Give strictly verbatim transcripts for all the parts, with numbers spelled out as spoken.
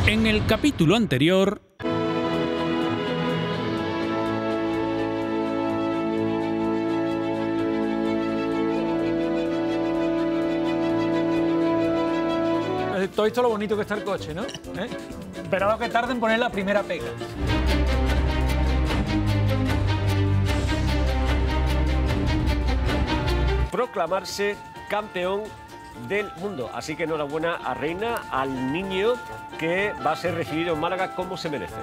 En el capítulo anterior... Todo esto lo bonito que está el coche, ¿no? ¿Eh? Pero lo que tarda en poner la primera pega. Proclamarse campeón del mundo. Así que enhorabuena a Reina, al niño que va a ser recibido en Málaga como se merece.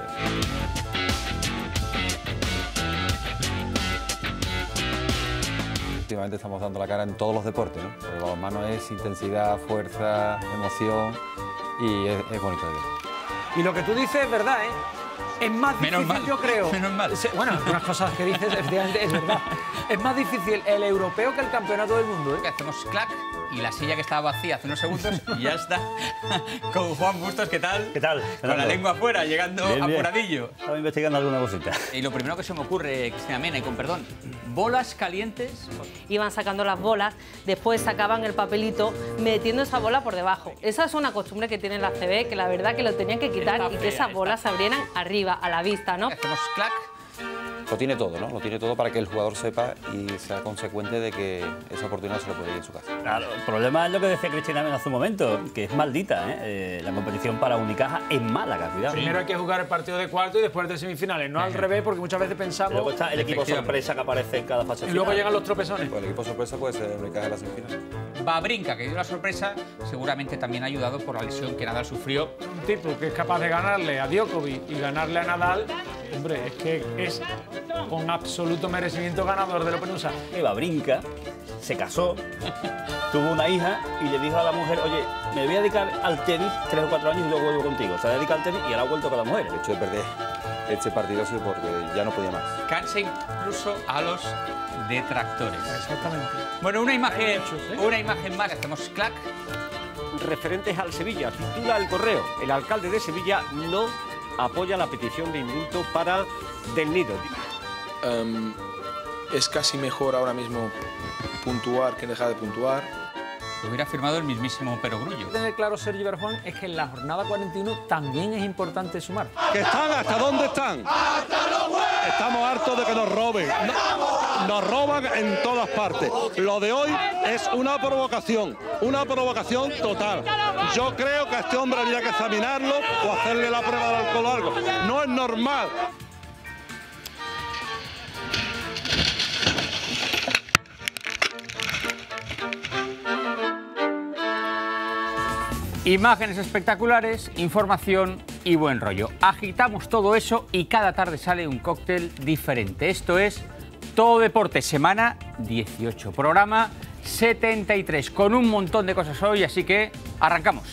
Últimamente estamos dando la cara en todos los deportes, ¿no? Porque el balonmano es intensidad, fuerza, emoción y es, es bonito de ver. Y lo que tú dices es verdad, ¿eh? Es más difícil, Menos mal, yo creo. menos mal. Bueno, algunas cosas que dices, efectivamente, es verdad. Es más difícil el europeo que el campeonato del mundo, ¿eh? Hacemos clac y la silla que estaba vacía hace unos segundos y ya está. Con Juan Bustos, ¿qué tal? ¿Qué tal? Con la lengua afuera, llegando Bien, bien. apuradillo. Estaba investigando alguna cosita. Y lo primero que se me ocurre, Cristina Mena, y con perdón, bolas calientes. Iban sacando las bolas, después sacaban el papelito metiendo esa bola por debajo. Esa es una costumbre que tiene la A C B, que la verdad que lo tenían que quitar Está y que fea, esas está bolas se abrieran arriba, a la vista, ¿no? Hacemos clac. Lo tiene todo, ¿no? Lo tiene todo para que el jugador sepa y sea consecuente de que esa oportunidad se lo puede ir en su casa. Claro, el problema es lo que decía Cristina Mena hace un momento, que es maldita, ¿eh? Eh, la competición para Unicaja en Málaga, cuidado. Primero hay que jugar el partido de cuarto y después de semifinales, no al revés, porque muchas veces Y pensamos... luego está el equipo Efectivamente. sorpresa que aparece en cada fase Y luego final. llegan los tropezones. Pues el equipo sorpresa puede ser Unicaja en la semifinal. Babrinka, que dio la sorpresa, seguramente también ha ayudado por la lesión que Nadal sufrió. Un tipo que es capaz de ganarle a Djokovic y ganarle a Nadal, hombre, es que es con absoluto merecimiento ganador del Open U S A. Eva Brinca se casó, tuvo una hija y le dijo a la mujer, oye, me voy a dedicar al tenis tres o cuatro años y luego vuelvo contigo. Se ha dedicado al tenis y ahora ha vuelto con la mujer. El hecho de perder este partido ha sido porque ya no podía más. Cansa incluso a los detractores. Exactamente. Bueno, una imagen, Hay muchos, ¿eh? una imagen más. Hacemos clac. Referentes al Sevilla, titula El Correo. El alcalde de Sevilla no apoya la petición de indulto para Del Nido. Um, es casi mejor ahora mismo puntuar que dejar de puntuar. Lo hubiera firmado el mismísimo Perogrullo. Tener claro, Sergio Berjuan, es que en la jornada cuarenta y uno también es importante sumar. ¿Que están? ¿Hasta dónde están? ¡Hasta los huevos! Estamos hartos de que nos roben. No- nos roban en todas partes. Lo de hoy es una provocación, una provocación total. Yo creo que a este hombre habría que examinarlo o hacerle la prueba del alcohol o algo. No es normal. Imágenes espectaculares, información y buen rollo. Agitamos todo eso y cada tarde sale un cóctel diferente. Esto es Todo Deporte, semana dieciocho, programa setenta y tres, con un montón de cosas hoy, así que arrancamos.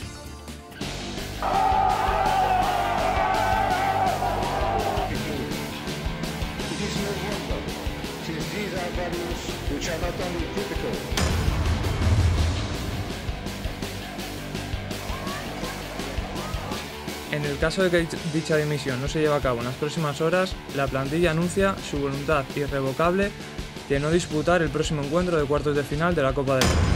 En el caso de que dicha dimisión no se lleve a cabo en las próximas horas, la plantilla anuncia su voluntad irrevocable de no disputar el próximo encuentro de cuartos de final de la Copa del Rey.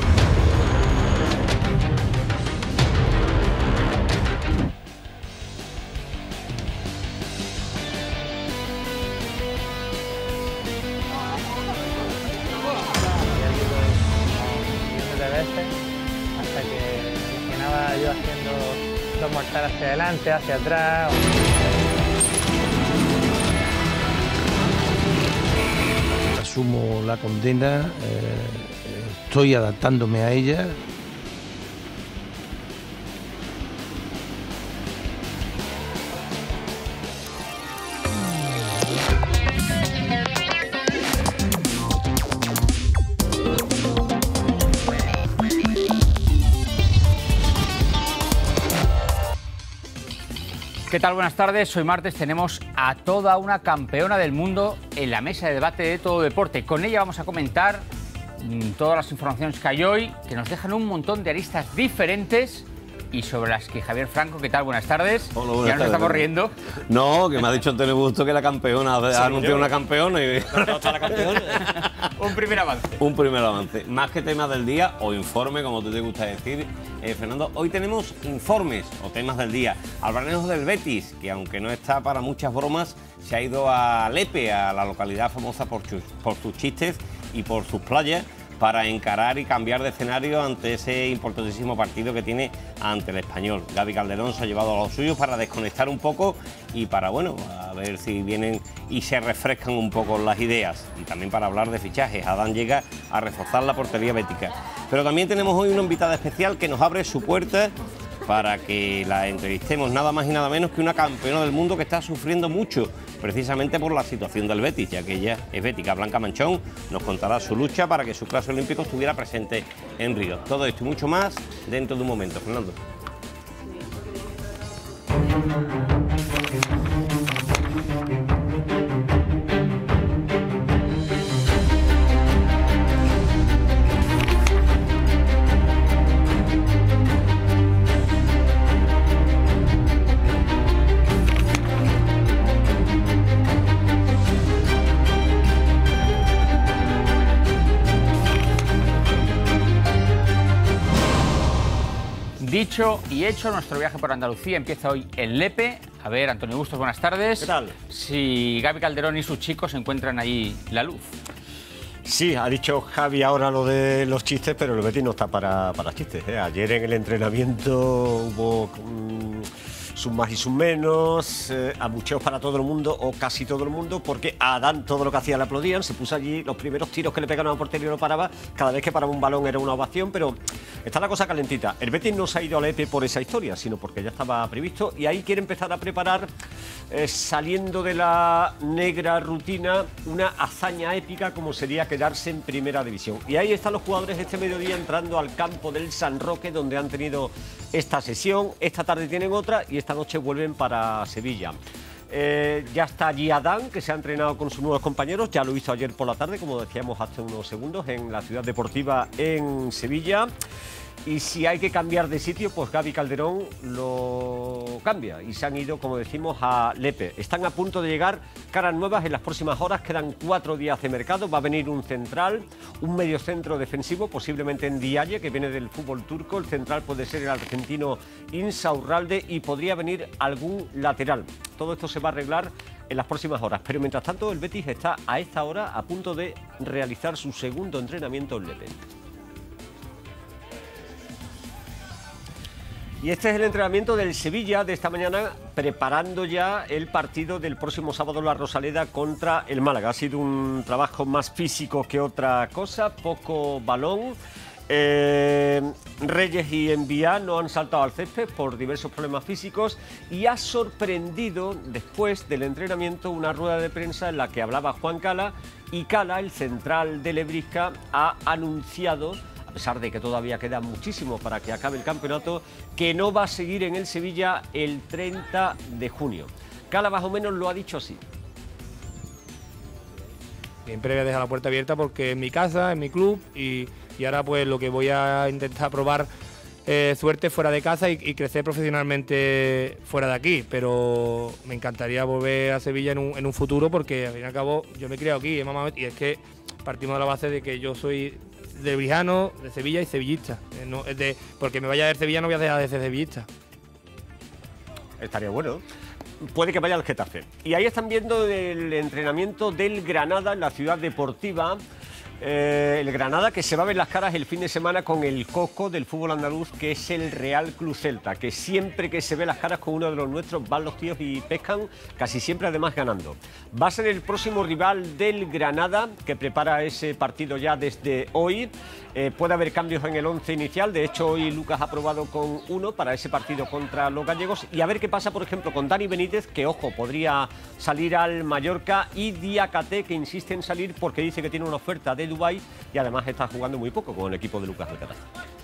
de veces hasta que imaginaba yo haciendo dos mortal hacia adelante, hacia atrás. Asumo la condena, eh, estoy adaptándome a ella. ¿Qué tal? Buenas tardes. Hoy martes tenemos a toda una campeona del mundo en la mesa de debate de Todo Deporte. Con ella vamos a comentar mmm, todas las informaciones que hay hoy, que nos dejan un montón de aristas diferentes y sobre las que Javier Franco, ¿qué tal? Buenas tardes. Hola, buenas ya nos tardes. estamos riendo. No, que me ha dicho Antonio Busto que la campeona, ha anunciado una campeona y... ¿No está la campeona? Un primer avance. Un primer avance. Más que tema del día o informe, como tú te gusta decir, eh, Fernando, hoy tenemos informes o temas del día. Hablaremos del Betis, que aunque no está para muchas bromas, se ha ido a Lepe, a la localidad famosa por, sus, por sus chistes y por sus playas, para encarar y cambiar de escenario ante ese importantísimo partido que tiene ante el Español. Gaby Calderón se ha llevado a los suyos para desconectar un poco y para, bueno, a ver si vienen y se refrescan un poco las ideas. Y también para hablar de fichajes. Adán llega a reforzar la portería bética. Pero también tenemos hoy una invitada especial que nos abre su puerta para que la entrevistemos, nada más y nada menos que una campeona del mundo que está sufriendo mucho, precisamente por la situación del Betis, ya que ella es bética. Blanca Manchón nos contará su lucha para que su clase olímpico estuviera presente en Río. Todo esto y mucho más dentro de un momento. Fernando. Dicho y hecho, nuestro viaje por Andalucía empieza hoy en Lepe. A ver, Antonio Bustos, buenas tardes. ¿Qué tal? Si Gaby Calderón y sus chicos encuentran ahí la luz. Sí, ha dicho Javi ahora lo de los chistes, pero el Betis no está para, para chistes, ¿eh? Ayer en el entrenamiento hubo mmm, sus más y sus menos, eh, abucheos para todo el mundo, o casi todo el mundo, porque a Adán todo lo que hacía le aplaudían, se puso allí, los primeros tiros que le pegaron a portería no paraba, cada vez que paraba un balón era una ovación, pero está la cosa calentita. El Betis no se ha ido a Lepe por esa historia, sino porque ya estaba previsto, y ahí quiere empezar a preparar, eh, saliendo de la negra rutina, una hazaña épica como sería quedarse en primera división. Y ahí están los jugadores este mediodía entrando al campo del San Roque, donde han tenido esta sesión, esta tarde tienen otra y esta noche vuelven para Sevilla. Eh, ya está allí Adán, que se ha entrenado con sus nuevos compañeros, ya lo hizo ayer por la tarde, como decíamos hace unos segundos, en la Ciudad Deportiva en Sevilla. Y si hay que cambiar de sitio, pues Gaby Calderón lo cambia y se han ido, como decimos, a Lepe. Están a punto de llegar caras nuevas en las próximas horas, quedan cuatro días de mercado, va a venir un central, un mediocentro defensivo, posiblemente en Diaye, que viene del fútbol turco, el central puede ser el argentino Insaurralde y podría venir algún lateral. Todo esto se va a arreglar en las próximas horas, pero mientras tanto el Betis está a esta hora a punto de realizar su segundo entrenamiento en Lepe. Y este es el entrenamiento del Sevilla de esta mañana, preparando ya el partido del próximo sábado en la Rosaleda contra el Málaga. Ha sido un trabajo más físico que otra cosa, poco balón. Eh, Reyes y Envía no han saltado al césped por diversos problemas físicos y ha sorprendido después del entrenamiento una rueda de prensa en la que hablaba Juan Cala y Cala, el central de Lebrisca, ha anunciado, a pesar de que todavía queda muchísimo para que acabe el campeonato, que no va a seguir en el Sevilla el treinta de junio. Cala más o menos lo ha dicho así. Siempre voy a dejar la puerta abierta porque es mi casa, es mi club y, y ahora pues lo que voy a intentar probar eh, suerte fuera de casa y, y crecer profesionalmente fuera de aquí, pero me encantaría volver a Sevilla en un, en un futuro porque al fin y al cabo yo me he criado aquí, y es que partimos de la base de que yo soy de Brijano, de Sevilla y sevillista. Eh, no, es de, porque me vaya del Sevilla no voy a dejar de ser sevillista. Estaría bueno. Puede que vaya al Getafe. Y ahí están viendo el entrenamiento del Granada en la Ciudad Deportiva. Eh, el Granada que se va a ver las caras el fin de semana con el coco del fútbol andaluz, que es el Real Club Celta, que siempre que se ve las caras con uno de los nuestros van los tíos y pescan, casi siempre además ganando. Va a ser el próximo rival del Granada, que prepara ese partido ya desde hoy. Eh, puede haber cambios en el once inicial, de hecho hoy Lucas ha probado con uno para ese partido contra los gallegos, y a ver qué pasa por ejemplo con Dani Benítez, que ojo, podría salir al Mallorca, y Diakate, que insiste en salir porque dice que tiene una oferta de Dubái y además está jugando muy poco con el equipo de Lucas Alcaraz.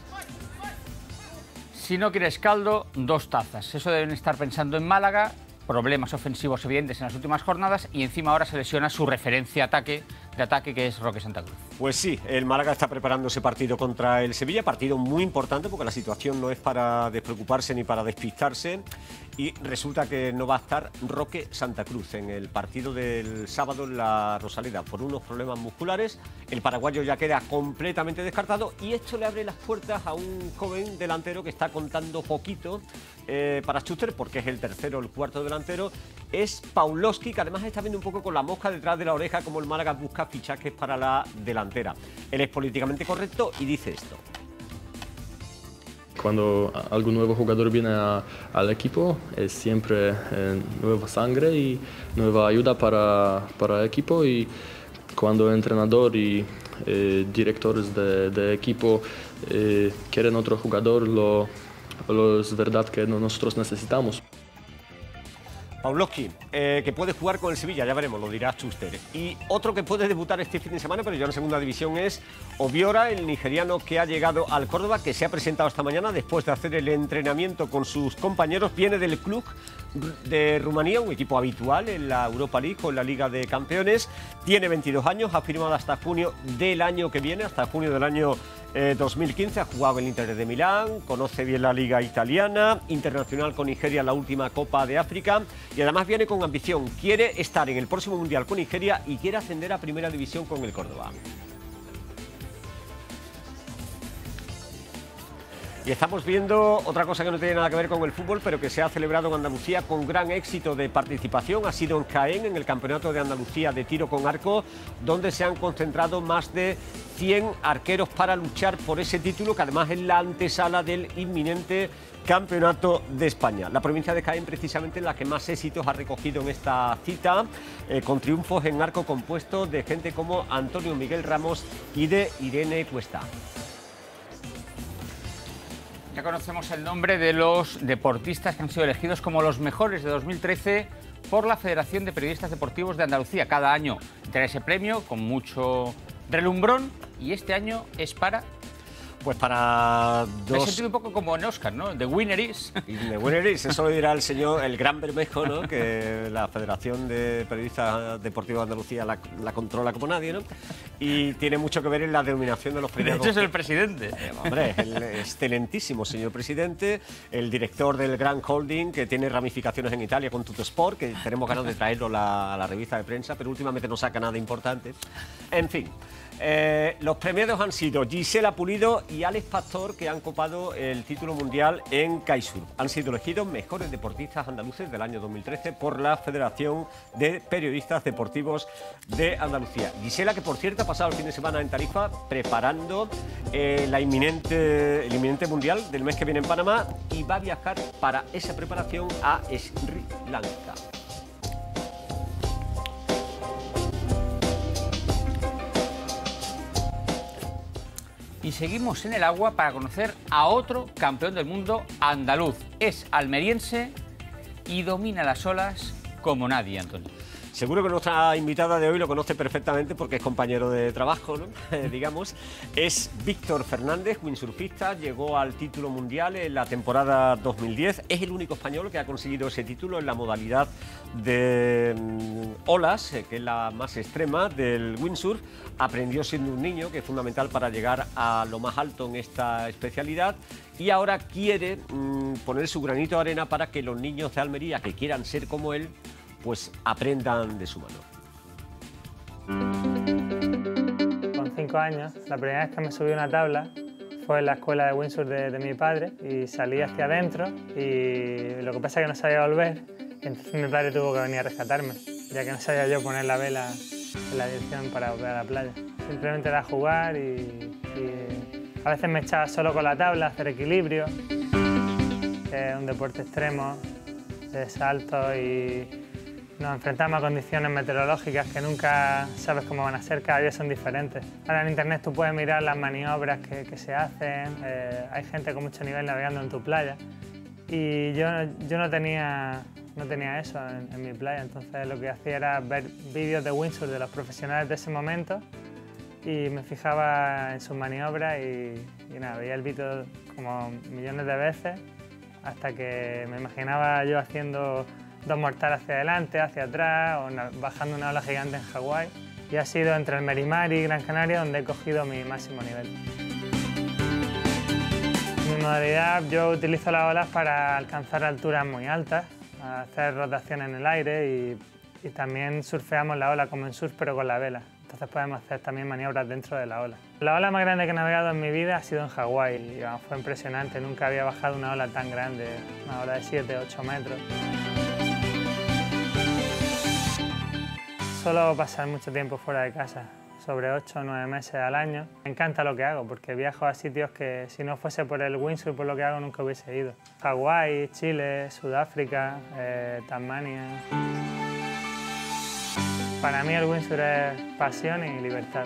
Si no quieres caldo, dos tazas. Eso deben estar pensando en Málaga. Problemas ofensivos evidentes en las últimas jornadas y encima ahora se lesiona su referencia ataque de ataque que es Roque Santa Cruz. Pues sí, el Málaga está preparando ese partido contra el Sevilla, partido muy importante porque la situación no es para despreocuparse ni para despistarse, y resulta que no va a estar Roque Santa Cruz en el partido del sábado en la Rosaleda por unos problemas musculares. El paraguayo ya queda completamente descartado y esto le abre las puertas a un joven delantero que está contando poquito eh, para Schuster, porque es el tercero o el cuarto delantero. Es Pawlowski, que además está viendo un poco con la mosca detrás de la oreja como el Málaga busca fichajes para la delantera. Él es políticamente correcto y dice esto. Cuando algún nuevo jugador viene a, al equipo es siempre eh, nueva sangre y nueva ayuda para, para el equipo, y cuando el entrenador y eh, directores de, de equipo eh, quieren otro jugador, lo, lo es verdad que nosotros necesitamos. Pawlowski, eh, que puede jugar con el Sevilla, ya veremos, lo dirá Schuster. Y otro que puede debutar este fin de semana, pero ya en segunda división, es Obiora, el nigeriano que ha llegado al Córdoba, que se ha presentado esta mañana después de hacer el entrenamiento con sus compañeros. Viene del club de Rumanía, un equipo habitual en la Europa League o en la Liga de Campeones. Tiene veintidós años, ha firmado hasta junio del año que viene, hasta junio del año eh, dos mil quince. Ha jugado en el Inter de Milán, conoce bien la Liga italiana, internacional con Nigeria en la última Copa de África, y además viene con ambición. Quiere estar en el próximo Mundial con Nigeria y quiere ascender a Primera División con el Córdoba. Y estamos viendo otra cosa que no tiene nada que ver con el fútbol, pero que se ha celebrado en Andalucía con gran éxito de participación. Ha sido en Caen, en el Campeonato de Andalucía de Tiro con Arco, donde se han concentrado más de cien arqueros para luchar por ese título, que además es la antesala del inminente Campeonato de España. La provincia de Caen, precisamente, es la que más éxitos ha recogido en esta cita, eh, con triunfos en arco compuesto de gente como Antonio Miguel Ramos y de Irene Cuesta. Ya conocemos el nombre de los deportistas que han sido elegidos como los mejores de dos mil trece por la Federación de Periodistas Deportivos de Andalucía. Cada año trae ese premio con mucho relumbrón, y este año es para... Pues para dos... Me he sentido un poco como en Oscar, ¿no? The winner is... The winner is, eso lo dirá el señor, el gran Bermejo, ¿no? Que la Federación de Periodistas Deportivos de Andalucía la, la controla como nadie, ¿no? Y tiene mucho que ver en la denominación de los premios. De hecho es el presidente. Eh, hombre, el excelentísimo señor presidente, el director del Gran Holding, que tiene ramificaciones en Italia con Tuttosport, que tenemos ganas de traerlo la, a la revista de prensa, pero últimamente no saca nada importante. En fin. Eh, los premiados han sido Gisela Pulido y Alex Pastor, que han copado el título mundial en kitesurf. Han sido elegidos mejores deportistas andaluces del año dos mil trece por la Federación de Periodistas Deportivos de Andalucía. Gisela, que por cierto ha pasado el fin de semana en Tarifa preparando eh, la inminente, el inminente mundial del mes que viene en Panamá, y va a viajar para esa preparación a Sri Lanka. Y seguimos en el agua para conocer a otro campeón del mundo andaluz. Es almeriense y domina las olas como nadie, Antonio. Seguro que nuestra invitada de hoy lo conoce perfectamente porque es compañero de trabajo, ¿no? digamos. Es Víctor Fernández, windsurfista, llegó al título mundial en la temporada dos mil diez. Es el único español que ha conseguido ese título en la modalidad de um, olas, eh, que es la más extrema del windsurf. Aprendió siendo un niño, que es fundamental para llegar a lo más alto en esta especialidad. Y ahora quiere um, poner su granito de arena para que los niños de Almería que quieran ser como él, pues aprendan de su mano. Con cinco años, la primera vez que me subí a una tabla fue en la escuela de windsurf de, de mi padre, y salí hacia adentro, y lo que pasa es que no sabía volver, y entonces mi padre tuvo que venir a rescatarme, ya que no sabía yo poner la vela en la dirección para volver a la playa. Simplemente era jugar, y, y a veces me echaba solo con la tabla, hacer equilibrio, que es un deporte extremo, de salto, y nos enfrentamos a condiciones meteorológicas que nunca sabes cómo van a ser, cada día son diferentes. Ahora en internet tú puedes mirar las maniobras que, que se hacen, eh, hay gente con mucho nivel navegando en tu playa, y yo, yo no, tenía, no tenía eso en, en mi playa, entonces lo que hacía era ver vídeos de windsurf de los profesionales de ese momento, y me fijaba en sus maniobras, y, y nada, veía el vídeo como millones de veces, hasta que me imaginaba yo haciendo dos mortales hacia adelante, hacia atrás, o una, bajando una ola gigante en Hawái, y ha sido entre el Merimar y Gran Canaria donde he cogido mi máximo nivel. En mi modalidad yo utilizo las olas para alcanzar alturas muy altas, hacer rotación en el aire y, y también surfeamos la ola como en surf pero con la vela. Entonces podemos hacer también maniobras dentro de la ola. La ola más grande que he navegado en mi vida ha sido en Hawái y vamos, fue impresionante, nunca había bajado una ola tan grande, una ola de siete ocho metros. Suelo pasar mucho tiempo fuera de casa, sobre ocho o nueve meses al año. Me encanta lo que hago porque viajo a sitios que si no fuese por el windsurf, por lo que hago, nunca hubiese ido. Hawái, Chile, Sudáfrica, eh, Tasmania. Para mí el windsurf es pasión y libertad.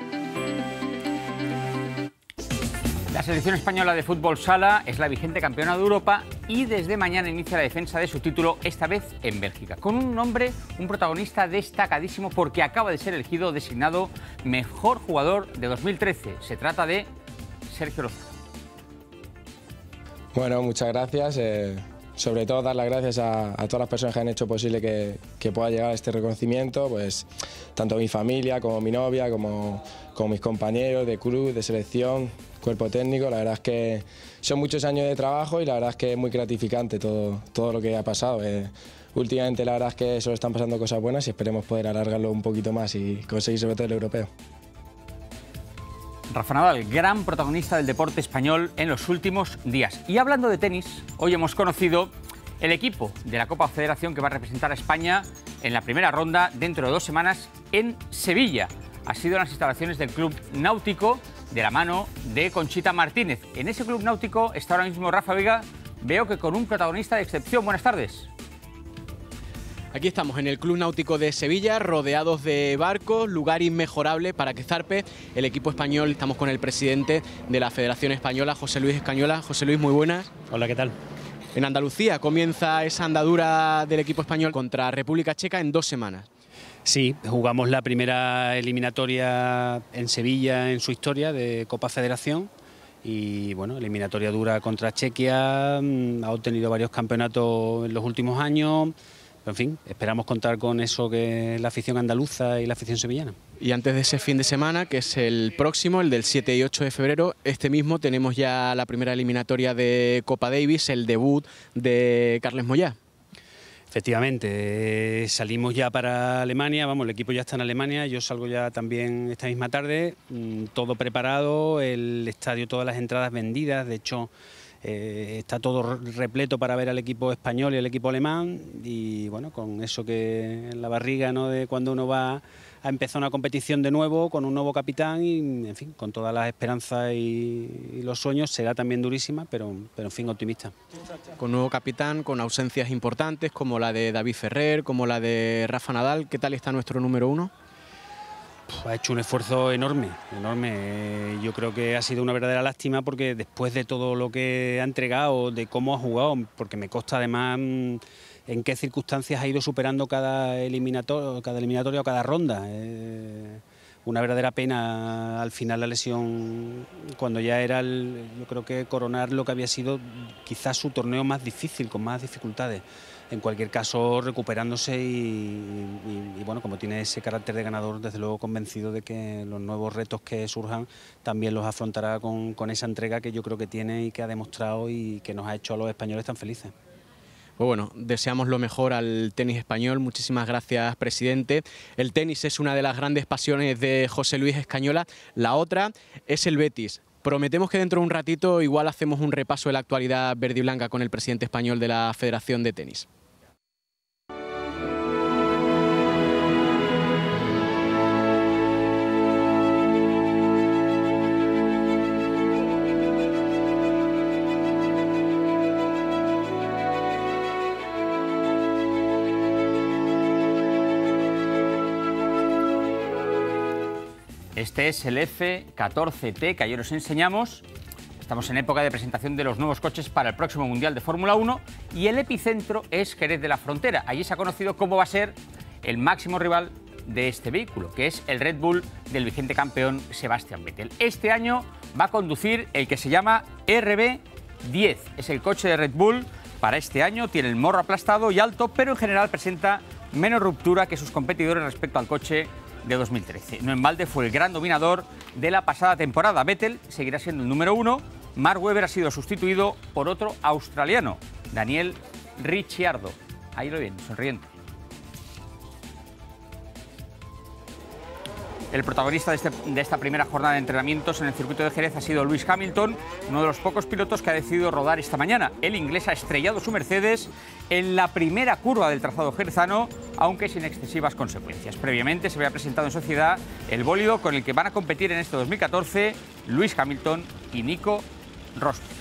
La selección española de fútbol sala es la vigente campeona de Europa y desde mañana inicia la defensa de su título, esta vez en Bélgica, con un nombre, un protagonista destacadísimo porque acaba de ser elegido designado mejor jugador de dos mil trece. Se trata de Sergio Lozano. Bueno, muchas gracias. Eh, sobre todo dar las gracias a, a todas las personas que han hecho posible que, que pueda llegar a este reconocimiento, pues tanto mi familia como mi novia, como, como mis compañeros de club, de selección, cuerpo técnico. La verdad es que son muchos años de trabajo y la verdad es que es muy gratificante todo, todo lo que ha pasado. Eh, últimamente la verdad es que solo están pasando cosas buenas y esperemos poder alargarlo un poquito más y conseguir sobre todo el europeo. Rafa Nadal, gran protagonista del deporte español en los últimos días. Y hablando de tenis, hoy hemos conocido el equipo de la Copa Federación que va a representar a España en la primera ronda dentro de dos semanas en Sevilla. Ha sido en las instalaciones del Club Náutico de la mano de Conchita Martínez. En ese Club Náutico está ahora mismo Rafa Vega, veo que con un protagonista de excepción. Buenas tardes. Aquí estamos en el Club Náutico de Sevilla, rodeados de barcos, lugar inmejorable para que zarpe el equipo español. Estamos con el presidente de la Federación Española, José Luis Escañola. José Luis, muy buenas. Hola, ¿qué tal? En Andalucía comienza esa andadura del equipo español contra República Checa en dos semanas. Sí, jugamos la primera eliminatoria en Sevilla en su historia de Copa Federación. Y bueno, eliminatoria dura contra Chequia, ha obtenido varios campeonatos en los últimos años. En fin, esperamos contar con eso que es la afición andaluza y la afición sevillana. Y antes de ese fin de semana, que es el próximo, el del siete y ocho de febrero, este mismo tenemos ya la primera eliminatoria de Copa Davis, el debut de Carles Moyá. Efectivamente, eh, salimos ya para Alemania, vamos, el equipo ya está en Alemania, yo salgo ya también esta misma tarde, mmm, todo preparado, el estadio, todas las entradas vendidas, de hecho... Eh, está todo repleto para ver al equipo español y al equipo alemán y bueno, con eso que en la barriga, ¿no?, de cuando uno va a empezar una competición de nuevo, con un nuevo capitán y en fin, con todas las esperanzas y, y los sueños, será también durísima, pero, pero en fin, optimista. Con nuevo capitán, con ausencias importantes como la de David Ferrer, como la de Rafa Nadal, ¿qué tal está nuestro número uno? Ha hecho un esfuerzo enorme, enorme. Yo creo que ha sido una verdadera lástima porque después de todo lo que ha entregado, de cómo ha jugado, porque me consta además en qué circunstancias ha ido superando cada eliminatorio, cada eliminatoria o cada ronda. Eh, una verdadera pena al final la lesión, cuando ya era, el, yo creo que coronar lo que había sido quizás su torneo más difícil, con más dificultades. En cualquier caso, recuperándose y, y, y bueno, como tiene ese carácter de ganador, desde luego convencido de que los nuevos retos que surjan también los afrontará con, con esa entrega que yo creo que tiene y que ha demostrado y que nos ha hecho a los españoles tan felices. Pues bueno, deseamos lo mejor al tenis español. Muchísimas gracias, presidente. El tenis es una de las grandes pasiones de José Luis Escañola. La otra es el Betis. Prometemos que dentro de un ratito igual hacemos un repaso de la actualidad verde y blanca con el presidente español de la Federación de Tenis. Este es el F catorce T que ayer os enseñamos. Estamos en época de presentación de los nuevos coches para el próximo Mundial de Fórmula uno y el epicentro es Jerez de la Frontera. Allí se ha conocido cómo va a ser el máximo rival de este vehículo, que es el Red Bull del vigente campeón Sebastian Vettel. Este año va a conducir el que se llama R B diez. Es el coche de Red Bull para este año, tiene el morro aplastado y alto, pero en general presenta menos ruptura que sus competidores respecto al coche de dos mil trece. No en balde fue el gran dominador de la pasada temporada. Vettel seguirá siendo el número uno. Mark Webber ha sido sustituido por otro australiano, Daniel Ricciardo. Ahí lo ven, sonriendo. El protagonista de, este, de esta primera jornada de entrenamientos en el circuito de Jerez ha sido Lewis Hamilton, uno de los pocos pilotos que ha decidido rodar esta mañana. El inglés ha estrellado su Mercedes en la primera curva del trazado jerezano, aunque sin excesivas consecuencias. Previamente se había presentado en sociedad el bólido con el que van a competir en este dos mil catorce Lewis Hamilton y Nico Rosberg.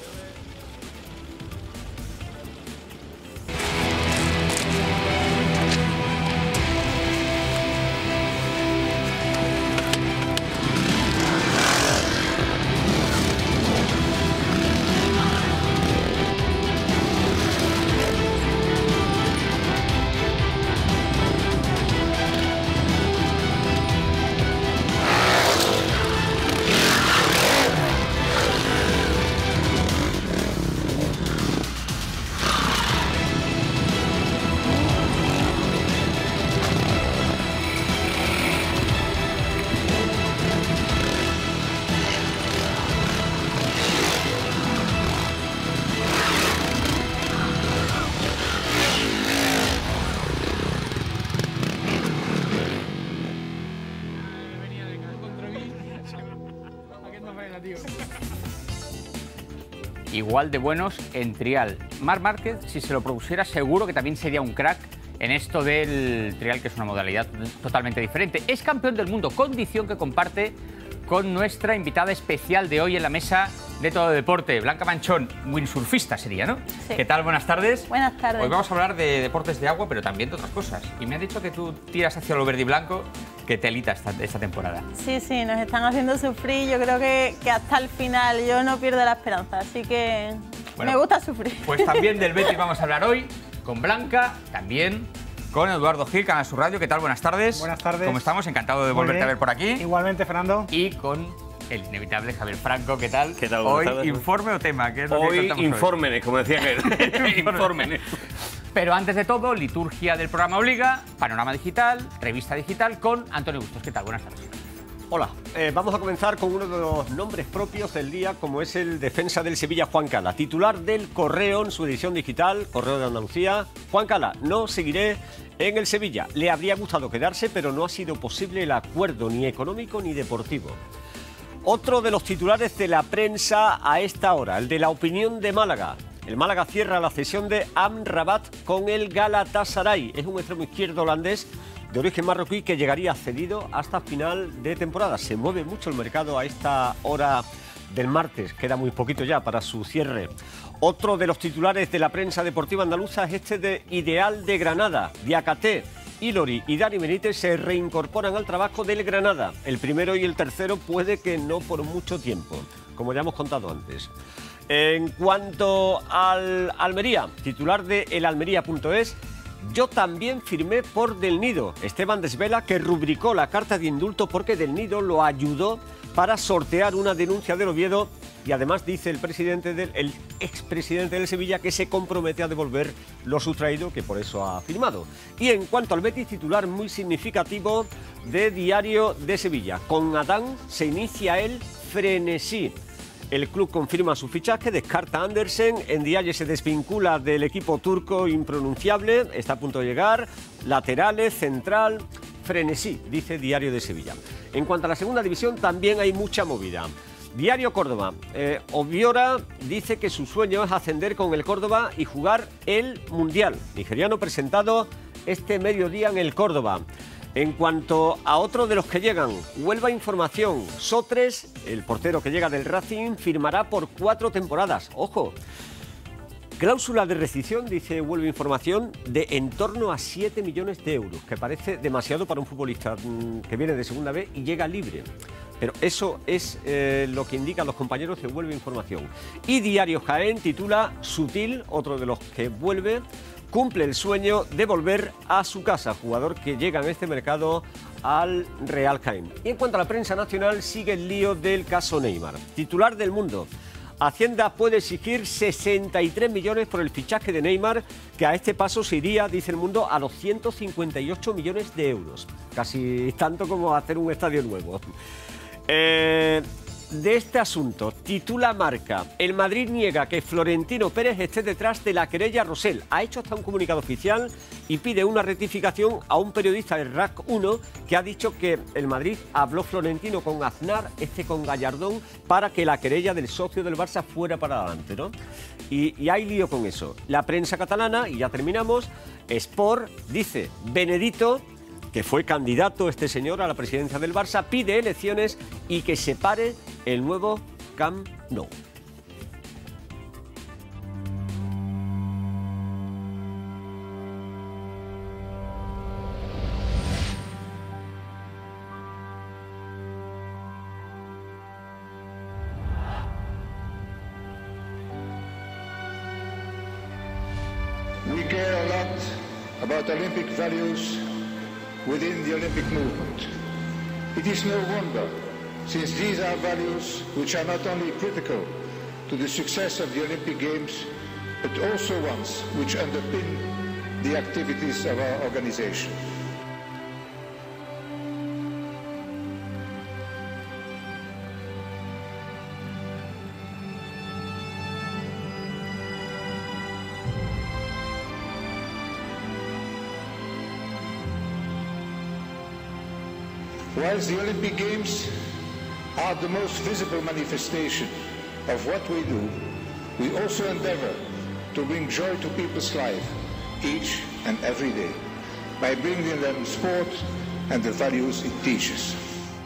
Igual de buenos en trial. Marc Márquez, si se lo propusiera, seguro que también sería un crack en esto del trial, que es una modalidad totalmente diferente. Es campeón del mundo, condición que comparte con nuestra invitada especial de hoy en la mesa de Todo Deporte, Blanca Manchón, windsurfista sería, ¿no? Sí. ¿Qué tal? Buenas tardes. Buenas tardes. Hoy vamos a hablar de deportes de agua, pero también de otras cosas. Y me han dicho que tú tiras hacia lo verde y blanco, que te alita esta, esta temporada. Sí, sí, nos están haciendo sufrir. Yo creo que, que hasta el final yo no pierdo la esperanza, así que bueno, me gusta sufrir. Pues también del Betis vamos a hablar hoy, con Blanca, también con Eduardo Gil, Canal Sur Radio. ¿Qué tal? Buenas tardes. Buenas tardes. ¿Cómo estamos? Encantado de volverte a ver por aquí. Igualmente, Fernando. Y con el inevitable Javier Franco. ¿Qué tal? ¿Qué tal? Hoy, tardes. ¿informe o tema? ¿Qué es lo hoy, que contamos infórmenes, como decía aquel. Infórmenes. Pero antes de todo, liturgia del programa obliga, panorama digital, revista digital con Antonio Bustos. ¿Qué tal? Buenas tardes. Hola, eh, vamos a comenzar con uno de los nombres propios del día, como es el defensa del Sevilla, Juan Cala, titular del Correo en su edición digital, Correo de Andalucía. Juan Cala, no seguiré en el Sevilla. Le habría gustado quedarse, pero no ha sido posible el acuerdo ni económico ni deportivo. Otro de los titulares de la prensa a esta hora, el de La Opinión de Málaga. El Málaga cierra la cesión de Amrabat con el Galatasaray. Es un extremo izquierdo holandés de origen marroquí que llegaría cedido hasta final de temporada. Se mueve mucho el mercado a esta hora del martes, queda muy poquito ya para su cierre. Otro de los titulares de la prensa deportiva andaluza es este de Ideal de Granada. Diakate, Ilori y Dani Benítez se reincorporan al trabajo del Granada. El primero y el tercero puede que no por mucho tiempo, como ya hemos contado antes. En cuanto al Almería, titular de el almería punto es, yo también firmé por Del Nido. Esteban desvela que rubricó la carta de indulto porque Del Nido lo ayudó para sortear una denuncia del Oviedo y además dice el presidente del el expresidente del Sevilla que se compromete a devolver lo sustraído, que por eso ha firmado. Y en cuanto al Betis, titular muy significativo de Diario de Sevilla, con Adán se inicia el frenesí. El club confirma su fichaje, descarta a Andersen, Ndiaye se desvincula del equipo turco impronunciable, está a punto de llegar, laterales, central, frenesí, dice Diario de Sevilla. En cuanto a la segunda división, también hay mucha movida. Diario Córdoba, eh, Obiora dice que su sueño es ascender con el Córdoba y jugar el Mundial. Nigeriano presentado este mediodía en el Córdoba. En cuanto a otro de los que llegan, Huelva Información, Sotres, el portero que llega del Racing, firmará por cuatro temporadas. ¡Ojo! Cláusula de rescisión, dice Huelva Información, de en torno a siete millones de euros, que parece demasiado para un futbolista que viene de Segunda B y llega libre. Pero eso es eh, lo que indican los compañeros de Huelva Información. Y Diario Jaén titula Sutil, otro de los que vuelve, cumple el sueño de volver a su casa, jugador que llega en este mercado al Real Jaén. Y en cuanto a la prensa nacional, sigue el lío del caso Neymar. Titular del Mundo, Hacienda puede exigir sesenta y tres millones por el fichaje de Neymar, que a este paso se iría, dice El Mundo, a los ciento cincuenta y ocho millones de euros. Casi tanto como hacer un estadio nuevo. Eh... De este asunto, titula Marca: el Madrid niega que Florentino Pérez esté detrás de la querella Rosell. Ha hecho hasta un comunicado oficial y pide una rectificación a un periodista del R A C uno que ha dicho que el Madrid habló Florentino con Aznar, este con Gallardón, para que la querella del socio del Barça fuera para adelante, ¿no? Y, y hay lío con eso. La prensa catalana, y ya terminamos, Sport dice: Benedito, que fue candidato este señor a la presidencia del Barça, pide elecciones y que se pare el nuevo Camp Nou. We care a lot about Olympic values within the Olympic movement. It is no wonder, since these are values which are not only critical to the success of the Olympic Games, but also ones which underpin the activities of our organization. Whilst the Olympic Games are the most visible manifestation of what we do, we also endeavor to bring joy to people's life each and every day by bringing them sport and the values it teaches.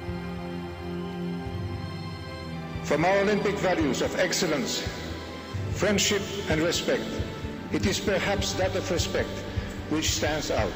From our Olympic values of excellence, friendship and respect, it is perhaps that of respect which stands out.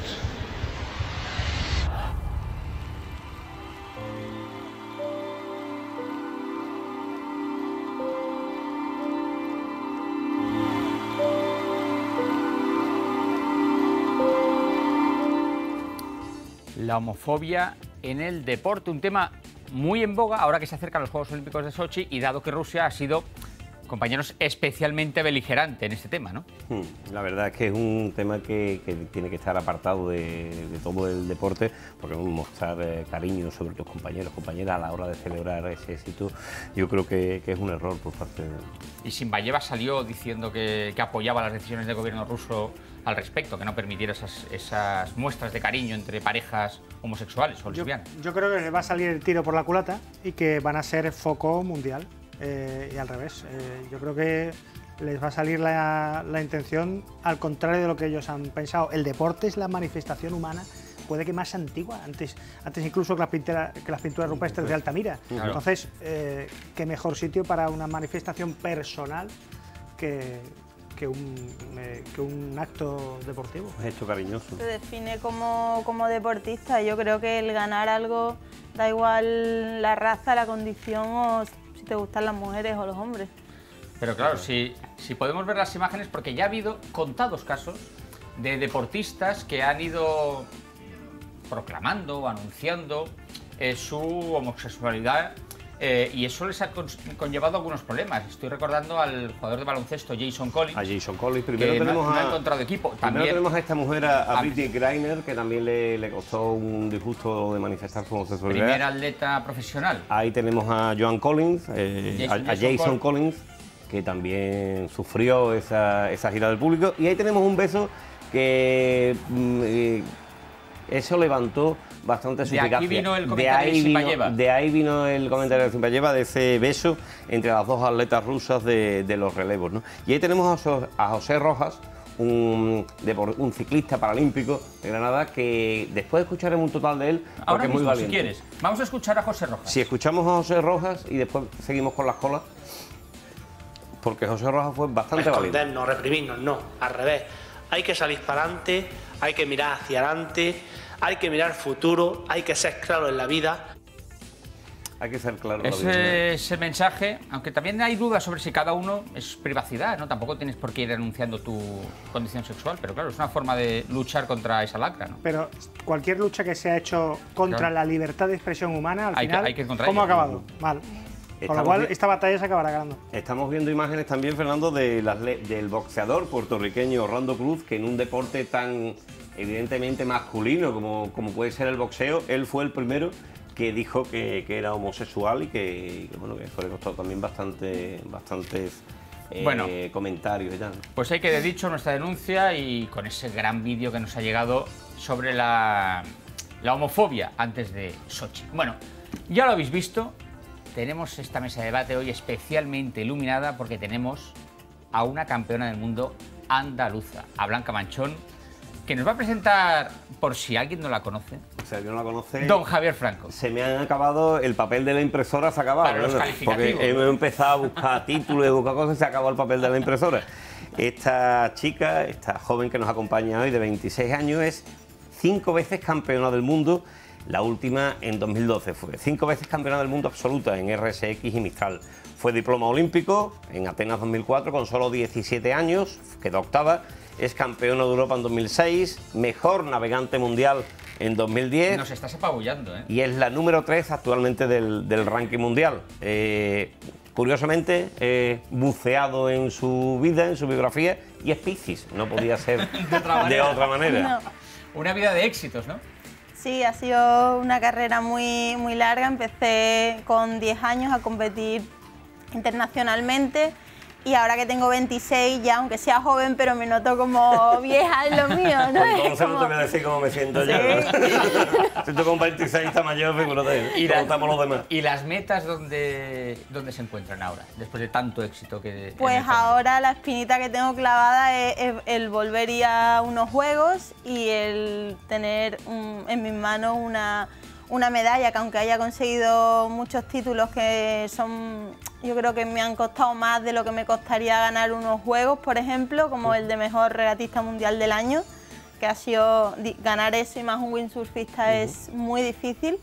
La homofobia en el deporte, un tema muy en boga ahora que se acercan los Juegos Olímpicos de Sochi y dado que Rusia ha sido, compañeros, especialmente beligerante en este tema, ¿no? La verdad es que es un tema que, que tiene que estar apartado de, de todo el deporte, porque mostrar eh, cariño sobre tus compañeros, compañeras a la hora de celebrar ese éxito, yo creo que, que es un error por parte de... Y Simbayeva salió diciendo que, que apoyaba las decisiones del gobierno ruso al respecto, que no permitiera esas, esas muestras de cariño entre parejas homosexuales o lesbianas. Yo, yo creo que va a salir el tiro por la culata y que van a ser foco mundial. Eh, y al revés, eh, yo creo que les va a salir la, la intención al contrario de lo que ellos han pensado. El deporte es la manifestación humana, puede que más antigua, antes, antes incluso que las, pintura, que las pinturas rupestres de Altamira. Claro. Entonces, eh, qué mejor sitio para una manifestación personal que, que, un, eh, que un acto deportivo. Un gesto cariñoso. Se define como, como deportista. Yo creo que el ganar algo, da igual la raza, la condición o si te gustan las mujeres o los hombres. Pero claro, si, si podemos ver las imágenes, porque ya ha habido contados casos de deportistas que han ido proclamando o anunciando eh, su homosexualidad eh, y eso les ha con, conllevado algunos problemas. Estoy recordando al jugador de baloncesto Jason Collins. A Jason Collins, primero que tenemos no, a, no ha encontrado equipo. También tenemos a esta mujer, a, a Britney Griner, que también le, le costó un disgusto de manifestar su homosexualidad. Primera atleta profesional. Ahí tenemos a Joan Collins, eh, Jason, a, a Jason, Jason Collins, que también sufrió esa, esa gira del público. Y ahí tenemos un beso que eh, eso levantó bastante suspicacia. De aquí vino el comentario de, de Simbayeva. De ahí vino el comentario de Simbayeva, de ese beso entre las dos atletas rusas de, de los relevos, ¿no? Y ahí tenemos a José Rojas, un, un ciclista paralímpico de Granada, que después escucharemos un total de él, porque ahora es muy mismo, valiente. Si quieres, vamos a escuchar a José Rojas. Si escuchamos a José Rojas y después seguimos con las colas, porque José Rojas fue bastante valiente. Escondernos, reprimirnos, no, al revés. Hay que salir para adelante, hay que mirar hacia adelante, hay que mirar futuro, hay que ser claro en la vida. Hay que ser claro en la Ese vida. es el mensaje, aunque también hay dudas sobre si cada uno es privacidad, ¿no? Tampoco tienes por qué ir anunciando tu condición sexual, pero claro, es una forma de luchar contra esa lacra, ¿no? Pero cualquier lucha que se ha hecho contra claro. la libertad de expresión humana, al hay final, que, hay que ¿cómo ha acabado? ¿no? Mal. Con lo cual, esta batalla se acabará ganando. Estamos viendo imágenes también, Fernando, de las del boxeador puertorriqueño Orlando Cruz, que en un deporte tan evidentemente masculino como, como puede ser el boxeo, él fue el primero que dijo que, que era homosexual y que, que, bueno, que eso le costó también bastante, bastantes eh, bueno, comentarios y tal. Pues hay que de dicho nuestra denuncia y con ese gran vídeo que nos ha llegado sobre la, la homofobia antes de Sochi. Bueno, ya lo habéis visto. Tenemos esta mesa de debate hoy especialmente iluminada porque tenemos a una campeona del mundo andaluza, a Blanca Manchón, que nos va a presentar, por si alguien no la conoce, o sea, no la conoce, don Javier Franco. Se me han acabado, el papel de la impresora se ha acabado. Para los ¿no? calificativos. Porque hemos empezado a buscar títulos y buscar cosas y se ha acabado el papel de la impresora. Esta chica, esta joven que nos acompaña hoy de veintiséis años, es cinco veces campeona del mundo. La última en dos mil doce fue cinco veces campeona del mundo absoluta en R S X y Mistral. Fue diploma olímpico en Atenas dos mil cuatro con solo diecisiete años, quedó octava. Es campeona de Europa en dos mil seis, mejor navegante mundial en dos mil diez. Nos estás apabullando, ¿eh? Y es la número tres actualmente del, del ranking mundial. Eh, curiosamente, eh, buceado en su vida, en su biografía, y es Piscis, no podía ser de otra manera. De otra manera. No. Una vida de éxitos, ¿no? Sí, ha sido una carrera muy, muy larga. Empecé con diez años a competir internacionalmente y ahora que tengo veintiséis ya, aunque sea joven, pero me noto como vieja en lo mío, ¿no? Pues entonces no te voy a decir cómo me siento sí. yo. Siento con veintiséis, está mayor, figúrate. Y preguntamos los demás. ¿Y las metas dónde, dónde se encuentran ahora, después de tanto éxito que... Pues ahora la espinita que tengo clavada es, es el volver a ir a unos juegos y el tener un, en mis manos una, una medalla, que aunque haya conseguido muchos títulos que son... Yo creo que me han costado más de lo que me costaría ganar unos juegos, por ejemplo, como el de mejor regatista mundial del año, que ha sido ganar eso y más un windsurfista uh-huh. es muy difícil.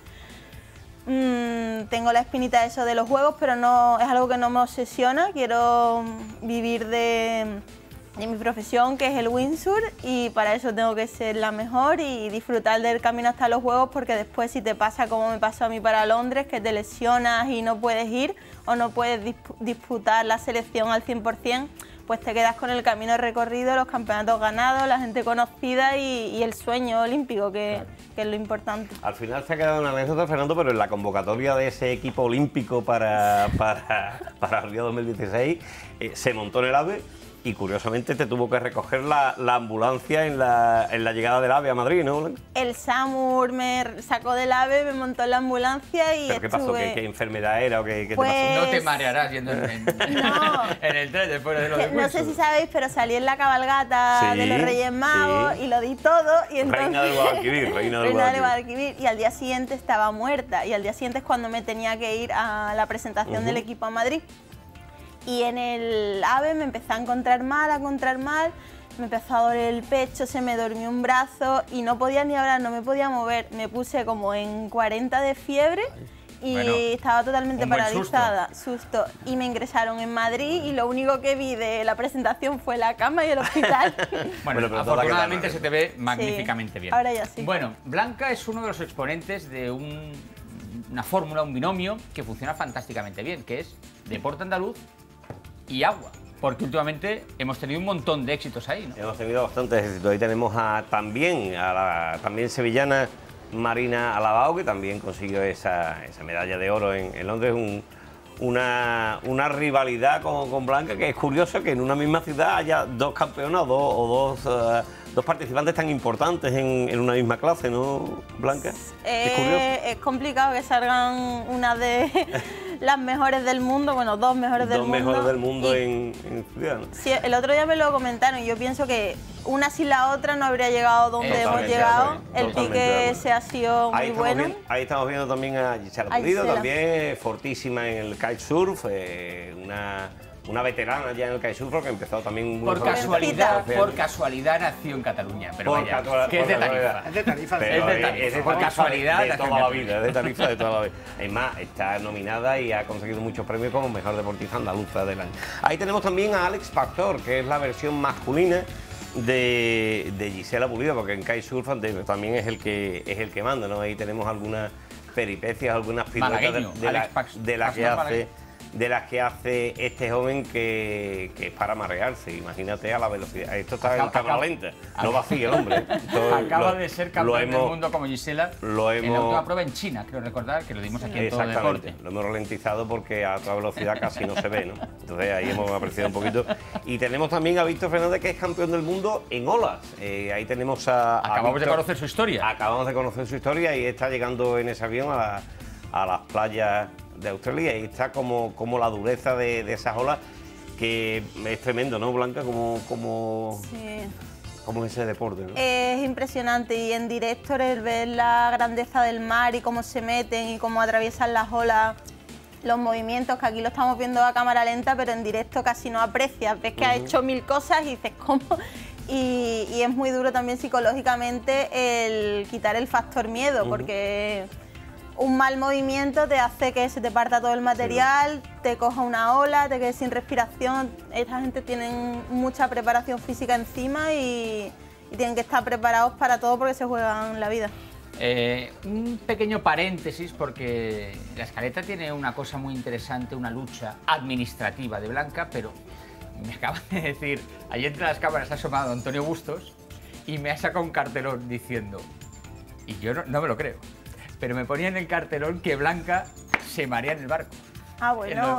Mm, tengo la espinita de eso de los juegos, pero no es algo que no me obsesiona. Quiero vivir de, de mi profesión, que es el windsurf, y para eso tengo que ser la mejor y disfrutar del camino hasta los juegos, porque después si te pasa como me pasó a mí para Londres, que te lesionas y no puedes ir o no puedes disp- disputar la selección al cien por cien, pues te quedas con el camino recorrido, los campeonatos ganados, la gente conocida y, y el sueño olímpico, que, claro. que es lo importante. Al final se ha quedado una anécdota, Fernando, pero en la convocatoria de ese equipo olímpico para, para, para el Río dos mil dieciséis eh, se montó en el AVE. Y curiosamente te tuvo que recoger la, la ambulancia en la, en la llegada del AVE a Madrid, ¿no? El SAMUR me sacó del AVE, me montó en la ambulancia y ¿Pero qué pasó? estuve... ¿Qué, ¿Qué enfermedad era o qué, qué pues... te pasó? No te marearás yendo en, en, no. en el tren después de lo de No sé si sabéis, pero salí en la cabalgata sí, de los Reyes Magos sí. y lo di todo. Y entonces... Reina del Guadalquivir, reina del Guadalquivir. Guadalquivir. Y al día siguiente estaba muerta. Y al día siguiente es cuando me tenía que ir a la presentación uh-huh. del equipo a Madrid. Y en el AVE me empecé a encontrar mal, a encontrar mal, me empezó a doler el pecho, se me durmió un brazo y no podía ni hablar, no me podía mover. Me puse como en cuarenta de fiebre y bueno, estaba totalmente paralizada, susto. susto. Y me ingresaron en Madrid y lo único que vi de la presentación fue la cama y el hospital. Bueno, bueno afortunadamente se te ve magníficamente sí, bien. Ahora ya sí. Bueno, Blanca es uno de los exponentes de un, una fórmula, un binomio que funciona fantásticamente bien, que es deporte andaluz y agua, porque últimamente hemos tenido un montón de éxitos ahí, ¿no? Hemos tenido bastantes éxitos. Ahí tenemos a, también a la también sevillana Marina Alabao, que también consiguió esa, esa medalla de oro en, en Londres. Un, una, una rivalidad con, con Blanca, que es curioso que en una misma ciudad haya dos campeonas o dos, o dos, uh, dos participantes tan importantes en, en una misma clase, ¿no, Blanca? Eh, es curioso. Es complicado que salgan una de las mejores del mundo, bueno, dos mejores del dos mundo. Dos mejores del mundo y, en, en ciudad, ¿no? Sí, el otro día me lo comentaron y yo pienso que una sin la otra no habría llegado donde hemos llegado. El pique ese ha sido muy ahí bueno. Viendo, ahí estamos viendo también a Gisela Pulido, también fortísima en el kitesurf, eh, una, una veterana ya en el kitesurf que empezó también muy por casualidad, por casualidad nació en Cataluña, pero por vaya, casual, que es de Tarifa. Es de Tarifa, pero es de Tarifa. Es de por casualidad de toda la vida, es de Tarifa de toda la vida. Es más, está nominada y ha conseguido muchos premios como mejor deportista andaluza del año. Ahí tenemos también a Alex Pastor, que es la versión masculina de, de Gisela Pulido, porque en kitesurf también es el que es el que manda, ¿no? Ahí tenemos algunas peripecias, algunas piruetas de, de, la, de la que hace de las que hace este joven que, que es para marearse. Imagínate a la velocidad. Esto está acaba, en cámara acaba, lenta. No va así el hombre. Esto, acaba lo, de ser campeón del mundo como Gisela lo hemos, en la última prueba en China, creo recordar, que lo dimos aquí en Todo Deporte. Lo hemos ralentizado porque a toda velocidad casi no se ve, ¿no? Entonces ahí hemos apreciado un poquito. Y tenemos también a Víctor Fernández, que es campeón del mundo en olas. Eh, ahí tenemos a, a Acabamos Víctor, de conocer su historia. Acabamos de conocer su historia y está llegando en ese avión a, la, a las playas de Australia y está como, como la dureza de, de esas olas, que es tremendo, ¿no, Blanca? Como, como, sí. como ese deporte, ¿no? Es impresionante y en directo el ver la grandeza del mar y cómo se meten y cómo atraviesan las olas, los movimientos, que aquí lo estamos viendo a cámara lenta, pero en directo casi no aprecias. Ves que uh-huh. ha hecho mil cosas y dices, ¿cómo? Y, y es muy duro también psicológicamente el quitar el factor miedo, uh-huh. porque un mal movimiento te hace que se te parta todo el material, sí. te coja una ola, te quedes sin respiración. Esta gente tiene mucha preparación física encima y, y tienen que estar preparados para todo porque se juegan la vida. Eh, un pequeño paréntesis, porque la escaleta tiene una cosa muy interesante, una lucha administrativa de Blanca, pero me acaban de decir, allí entre las cámaras ha asomado Antonio Bustos y me ha sacado un cartelón diciendo, y yo no, no me lo creo, pero me ponía en el cartelón que Blanca se marea en el barco. Ah, bueno.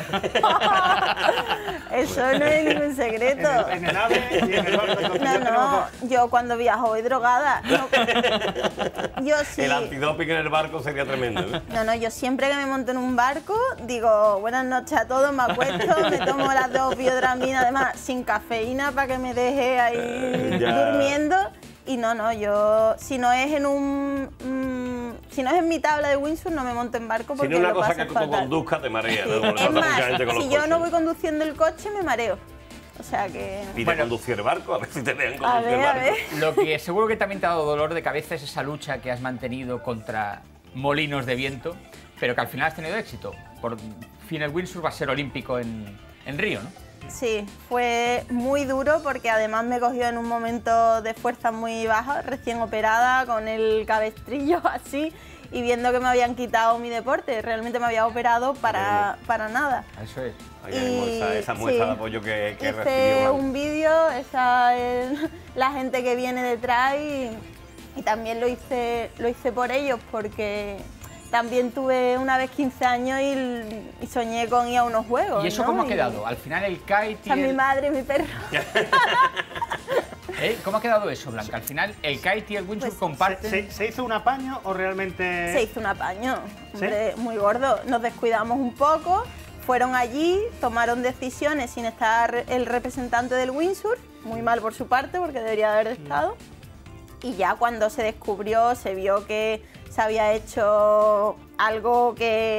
Eso no es ningún secreto. En el, en el AVE y en el barco. No, no, yo cuando viajo voy drogada. No, yo sí. El antidoping en el barco sería tremendo, ¿no? No, no, yo siempre que me monto en un barco digo, buenas noches a todos, me acuesto, me tomo las dos biodraminas, además sin cafeína para que me deje ahí ya. durmiendo. Y no, no, yo, si no es en un... Mmm, si no es en mi tabla de Windsor, no me monto en barco porque si no es una lo cosa paso que fatal. tú conduzcas, te mareas, sí. ¿no? Es más, si yo no voy conduciendo el coche, me mareo. O sea que... Y de bueno, conducir el barco, a ver si te dejan conducir a ver, el barco. A ver. Lo que seguro que también te ha dado dolor de cabeza es esa lucha que has mantenido contra molinos de viento, pero que al final has tenido éxito. Por fin el Windsor va a ser olímpico en, en Río, ¿no? Sí, fue muy duro porque además me cogió en un momento de fuerza muy baja, recién operada, con el cabestrillo así y viendo que me habían quitado mi deporte. Realmente me había operado para, para nada. Eso es. Y, esa, esa muestra sí, de apoyo que, que hice recibió. un vídeo, esa es la gente que viene detrás y, y también lo hice, lo hice por ellos porque... También tuve una vez quince años y, y soñé con ir a unos juegos. ¿Y eso ¿no? cómo ha quedado? Al final el kite y o sea, el... mi madre y mi perro. ¿Eh? ¿Cómo ha quedado eso, Blanca? Al final el kite y el Windsor pues, comparten... ¿se, ¿Se hizo un apaño o realmente...? Se hizo un apaño, ¿Sí? hombre, muy gordo. Nos descuidamos un poco, fueron allí, tomaron decisiones sin estar el representante del Windsor, muy mal por su parte porque debería haber estado. Y ya cuando se descubrió, se vio que se había hecho algo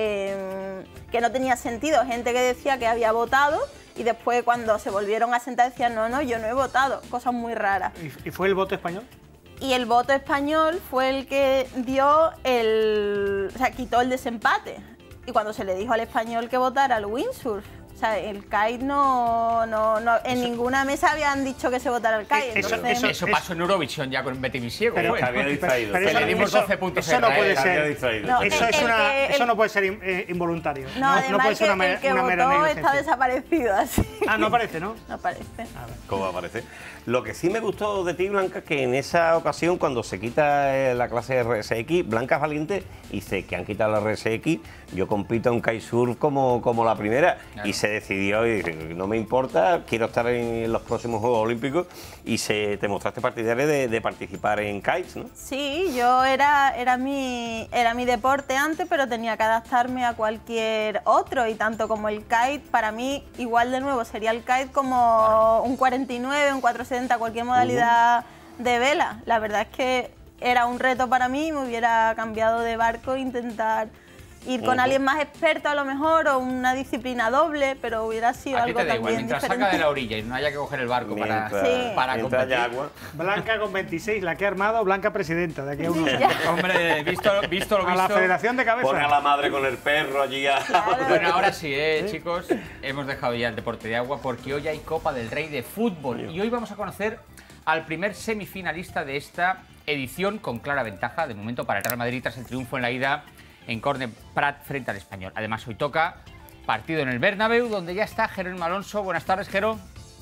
que, que no tenía sentido. Gente que decía que había votado y después cuando se volvieron a sentar decían no, no, yo no he votado. Cosas muy raras. ¿Y fue el voto español? Y el voto español fue el que dio el... O sea, quitó el desempate. Y cuando se le dijo al español que votara al windsurf, o sea, el kite no, no, no en eso, ninguna mesa habían dicho que se votara el kite. Eso, entonces, eso, eso pasó en Eurovisión ya con Betty Visiego. Pero bueno, había distraído. Pero, pero, pero le dimos eso, doce puntos. Eso no puede eh, ser. No, eso, el, es una, el, eso no puede ser eh, involuntario. No, no, además no puede ser que una, el que una votó mera está desaparecido así. Ah, no aparece, ¿no? No aparece. ¿Cómo aparece? Lo que sí me gustó de ti, Blanca, que en esa ocasión, cuando se quita la clase de R S X, Blanca es valiente y dice que han quitado la R S X, yo compito en kitesurf como, como la primera. Claro. Y se decidió y dice, no me importa, quiero estar en los próximos Juegos Olímpicos, y se, te mostraste partidaria de, de participar en kites, ¿no? Sí, yo era, era, mi, era mi deporte antes, pero tenía que adaptarme a cualquier otro, y tanto como el kite, para mí, igual de nuevo, sería el kite como un cuarenta y nueve, un cuatrocientos sesenta, cualquier modalidad uh-huh. de vela. La verdad es que era un reto para mí, me hubiera cambiado de barco e intentar ir con uh-huh. alguien más experto a lo mejor, o una disciplina doble, pero hubiera sido algo te da también igual, mientras diferente. salga de la orilla y no haya que coger el barco mientras, para, sí. para competir. Agua. Blanca con veintiséis, la que ha armado, Blanca presidenta de aquí a unos sí, años. Hombre, visto, visto lo visto... A la Federación de Cabeza. Pone a la madre con el perro allí a... Claro. Bueno, ahora sí, eh, ¿Sí? chicos, hemos dejado ya el deporte de agua porque hoy hay Copa del Rey de fútbol y hoy vamos a conocer al primer semifinalista de esta edición con clara ventaja de momento para el Real Madrid tras el triunfo en la ida en Córner Prat frente al Español. Además, hoy toca partido en el Bernabéu, donde ya está Jerónimo Alonso. Buenas tardes, Jero.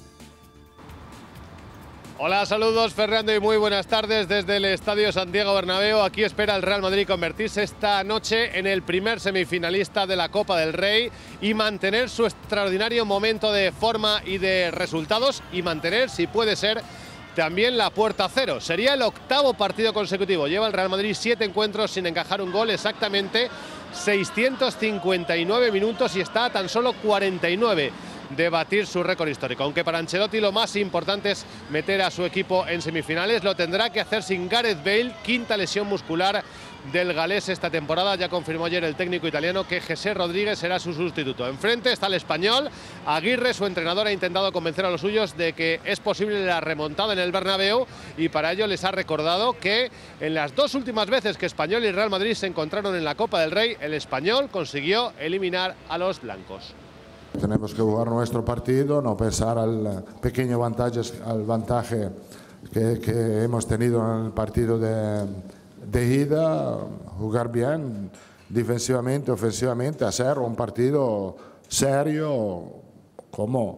Hola, saludos Fernando y muy buenas tardes desde el Estadio Santiago Bernabéu. Aquí espera el Real Madrid convertirse esta noche en el primer semifinalista de la Copa del Rey y mantener su extraordinario momento de forma y de resultados y mantener, si puede ser, también la puerta a cero. Sería el octavo partido consecutivo. Lleva el Real Madrid siete encuentros sin encajar un gol, exactamente seiscientos cincuenta y nueve minutos, y está a tan solo cuarenta y nueve de batir su récord histórico. Aunque para Ancelotti lo más importante es meter a su equipo en semifinales, lo tendrá que hacer sin Gareth Bale, quinta lesión muscular del galés esta temporada. Ya confirmó ayer el técnico italiano que José Rodríguez será su sustituto. Enfrente está el español. Aguirre, su entrenador, ha intentado convencer a los suyos de que es posible la remontada en el Bernabéu, y para ello les ha recordado que en las dos últimas veces que Español y Real Madrid se encontraron en la Copa del Rey, el español consiguió eliminar a los blancos. Tenemos que jugar nuestro partido, no pensar al pequeño vantaje, al vantaje que, que hemos tenido en el partido de, de ida, jugar bien defensivamente, ofensivamente, hacer un partido serio como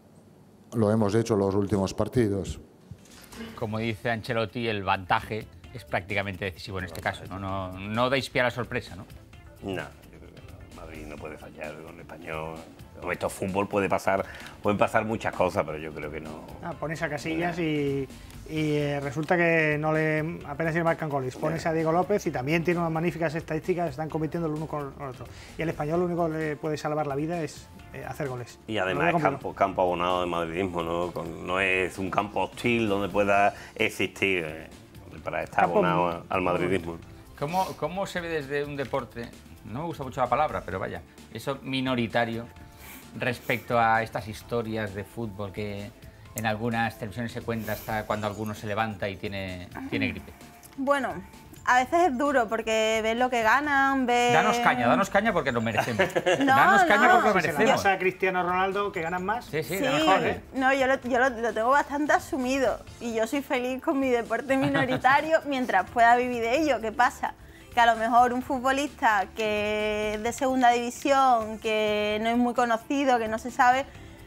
lo hemos hecho en los últimos partidos. Como dice Ancelotti, el vantaje es prácticamente decisivo en este caso, no, no, no dais pie a la sorpresa, ¿no? No, yo creo que Madrid no puede fallar con el español. Esto fútbol puede pasar, pueden pasar muchas cosas, pero yo creo que no. Ah, pones a Casillas y, y eh, resulta que no le apenas le marcan goles. Pones a Diego López y también tiene unas magníficas estadísticas, están compitiendo el uno con el otro. Y al español lo único que le puede salvar la vida es eh, hacer goles. Y además es campo, campo abonado de madridismo, ¿no? Con, no es un campo hostil donde pueda existir eh, para estar campo abonado al madridismo. ¿Cómo, ¿Cómo se ve desde un deporte, no me gusta mucho la palabra, pero vaya, eso minoritario, respecto a estas historias de fútbol que en algunas televisiones se cuenta hasta cuando alguno se levanta y tiene, tiene gripe? Bueno, a veces es duro porque ves lo que ganan, ves... Danos caña, danos caña porque lo merecemos. No, danos caña no. porque lo merecemos. Si pasa a Cristiano Ronaldo, que ganan más. Sí, sí, Sí, mejor, ¿eh? no, yo, lo, yo lo, lo tengo bastante asumido y yo soy feliz con mi deporte minoritario mientras pueda vivir de ello. ¿Qué pasa? Que a lo mejor un futbolista que es de segunda división, que no es muy conocido, que no se sabe,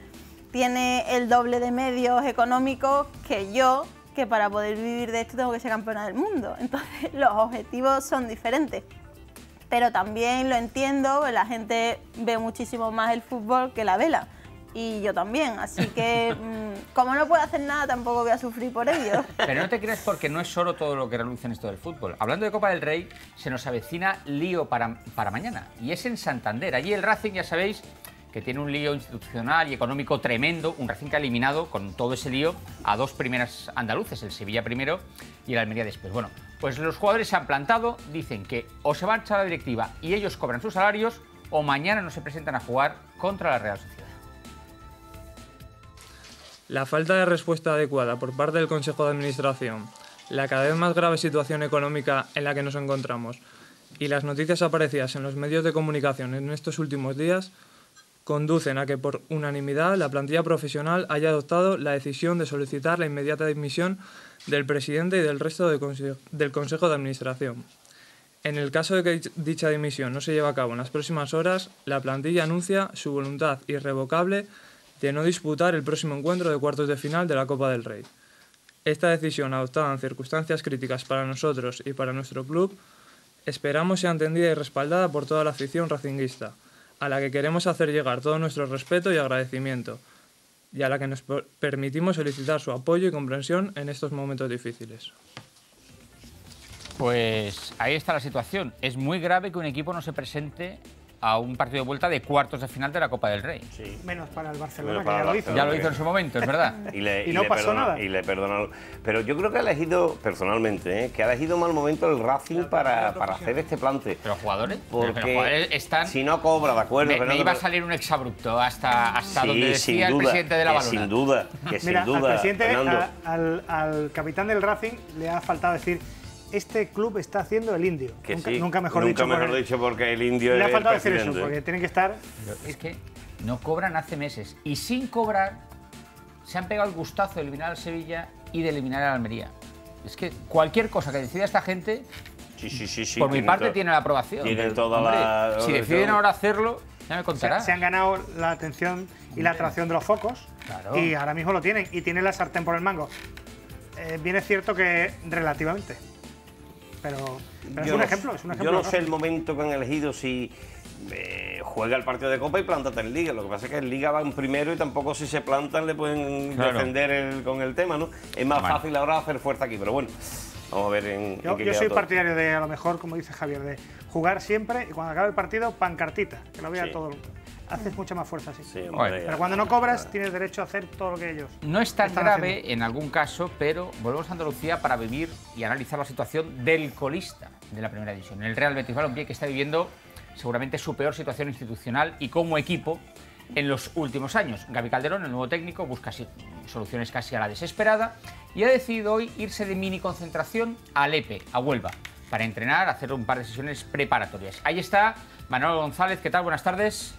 tiene el doble de medios económicos que yo, que para poder vivir de esto tengo que ser campeona del mundo. Entonces los objetivos son diferentes. Pero también lo entiendo, la gente ve muchísimo más el fútbol que la vela. Y yo también, así que mmm, como no puedo hacer nada, tampoco voy a sufrir por ello. Pero no te creas, porque no es solo todo lo que reluce en esto del fútbol. Hablando de Copa del Rey, se nos avecina lío para, para mañana, y es en Santander. Allí el Racing, ya sabéis, que tiene un lío institucional y económico tremendo, un Racing que ha eliminado con todo ese lío a dos primeras andaluces, el Sevilla primero y el Almería después. Bueno, pues los jugadores se han plantado, dicen que o se marcha la directiva y ellos cobran sus salarios, o mañana no se presentan a jugar contra la Real Sociedad. La falta de respuesta adecuada por parte del Consejo de Administración, la cada vez más grave situación económica en la que nos encontramos y las noticias aparecidas en los medios de comunicación en estos últimos días conducen a que por unanimidad la plantilla profesional haya adoptado la decisión de solicitar la inmediata dimisión del presidente y del resto de conse- del Consejo de Administración. En el caso de que dicha dimisión no se lleve a cabo en las próximas horas, la plantilla anuncia su voluntad irrevocable de no disputar el próximo encuentro de cuartos de final de la Copa del Rey. Esta decisión, adoptada en circunstancias críticas para nosotros y para nuestro club, esperamos sea entendida y respaldada por toda la afición racinguista, a la que queremos hacer llegar todo nuestro respeto y agradecimiento, y a la que nos permitimos solicitar su apoyo y comprensión en estos momentos difíciles. Pues ahí está la situación. Es muy grave que un equipo no se presente a un partido de vuelta de cuartos de final de la Copa del Rey. Sí. Menos para el Barcelona, Menos que para ya el lo hizo. Ya lo hizo en su momento, es verdad. Y, le, Y y no le pasó perdona, nada. Y le perdona. Pero yo creo que ha elegido, personalmente, ¿eh? que ha elegido mal momento el Racing para, para hacer este plante. ¿Pero jugadores? Porque Pero los jugadores están... si no cobra, de acuerdo. Me, me Fernando, iba a pero- salir un exabrupto hasta, hasta Sí, donde decía sin el duda, presidente de la que Balona. sin duda, que sin Mira, duda, al presidente, Fernando. a- al, al capitán del Racing le ha faltado decir: este club está haciendo el indio. Que nunca, sí, nunca mejor nunca dicho. mejor porque dicho porque el indio le ha es faltado el decir eso, presidente. porque tienen que estar. Pero es que no cobran hace meses. Y sin cobrar, se han pegado el gustazo de eliminar al Sevilla y de eliminar al Almería. Es que cualquier cosa que decida esta gente, Sí, sí, sí, sí, por mi tiene parte, to- tiene la aprobación. tiene Pero, toda hombre, la- si deciden ahora hacerlo, Ya me contará. Se, se han ganado la atención y la atracción de los focos. Claro. Y ahora mismo lo tienen. Y tienen la sartén por el mango. Eh, bien es cierto que relativamente. Pero, pero es un no, ejemplo, es un ejemplo. Yo no sé el momento que han elegido, si eh, juega el partido de Copa y plántate en Liga. Lo que pasa es que en Liga van primero y tampoco si se plantan le pueden Claro. defender el, con el tema, ¿no? Es más Bueno. fácil ahora hacer fuerza aquí, pero bueno, vamos a ver en, Yo, en qué yo queda soy todo. partidario de, a lo mejor, como dice Javier, de jugar siempre y cuando acabe el partido, pancartita, que lo vea Sí. todo el mundo. Haces mucha más fuerza así. Sí, Bueno. Pero cuando no cobras, tienes derecho a hacer todo lo que ellos No es tan están grave haciendo. en algún caso, pero volvemos a Andalucía para vivir y analizar la situación del colista de la primera división. El Real Betis Balompié, que está viviendo seguramente su peor situación institucional y como equipo en los últimos años. Gaby Calderón, el nuevo técnico, busca si- soluciones casi a la desesperada y ha decidido hoy irse de mini concentración a Lepe, a Huelva, para entrenar, hacer un par de sesiones preparatorias. Ahí está Manolo González. ¿Qué tal? Buenas tardes.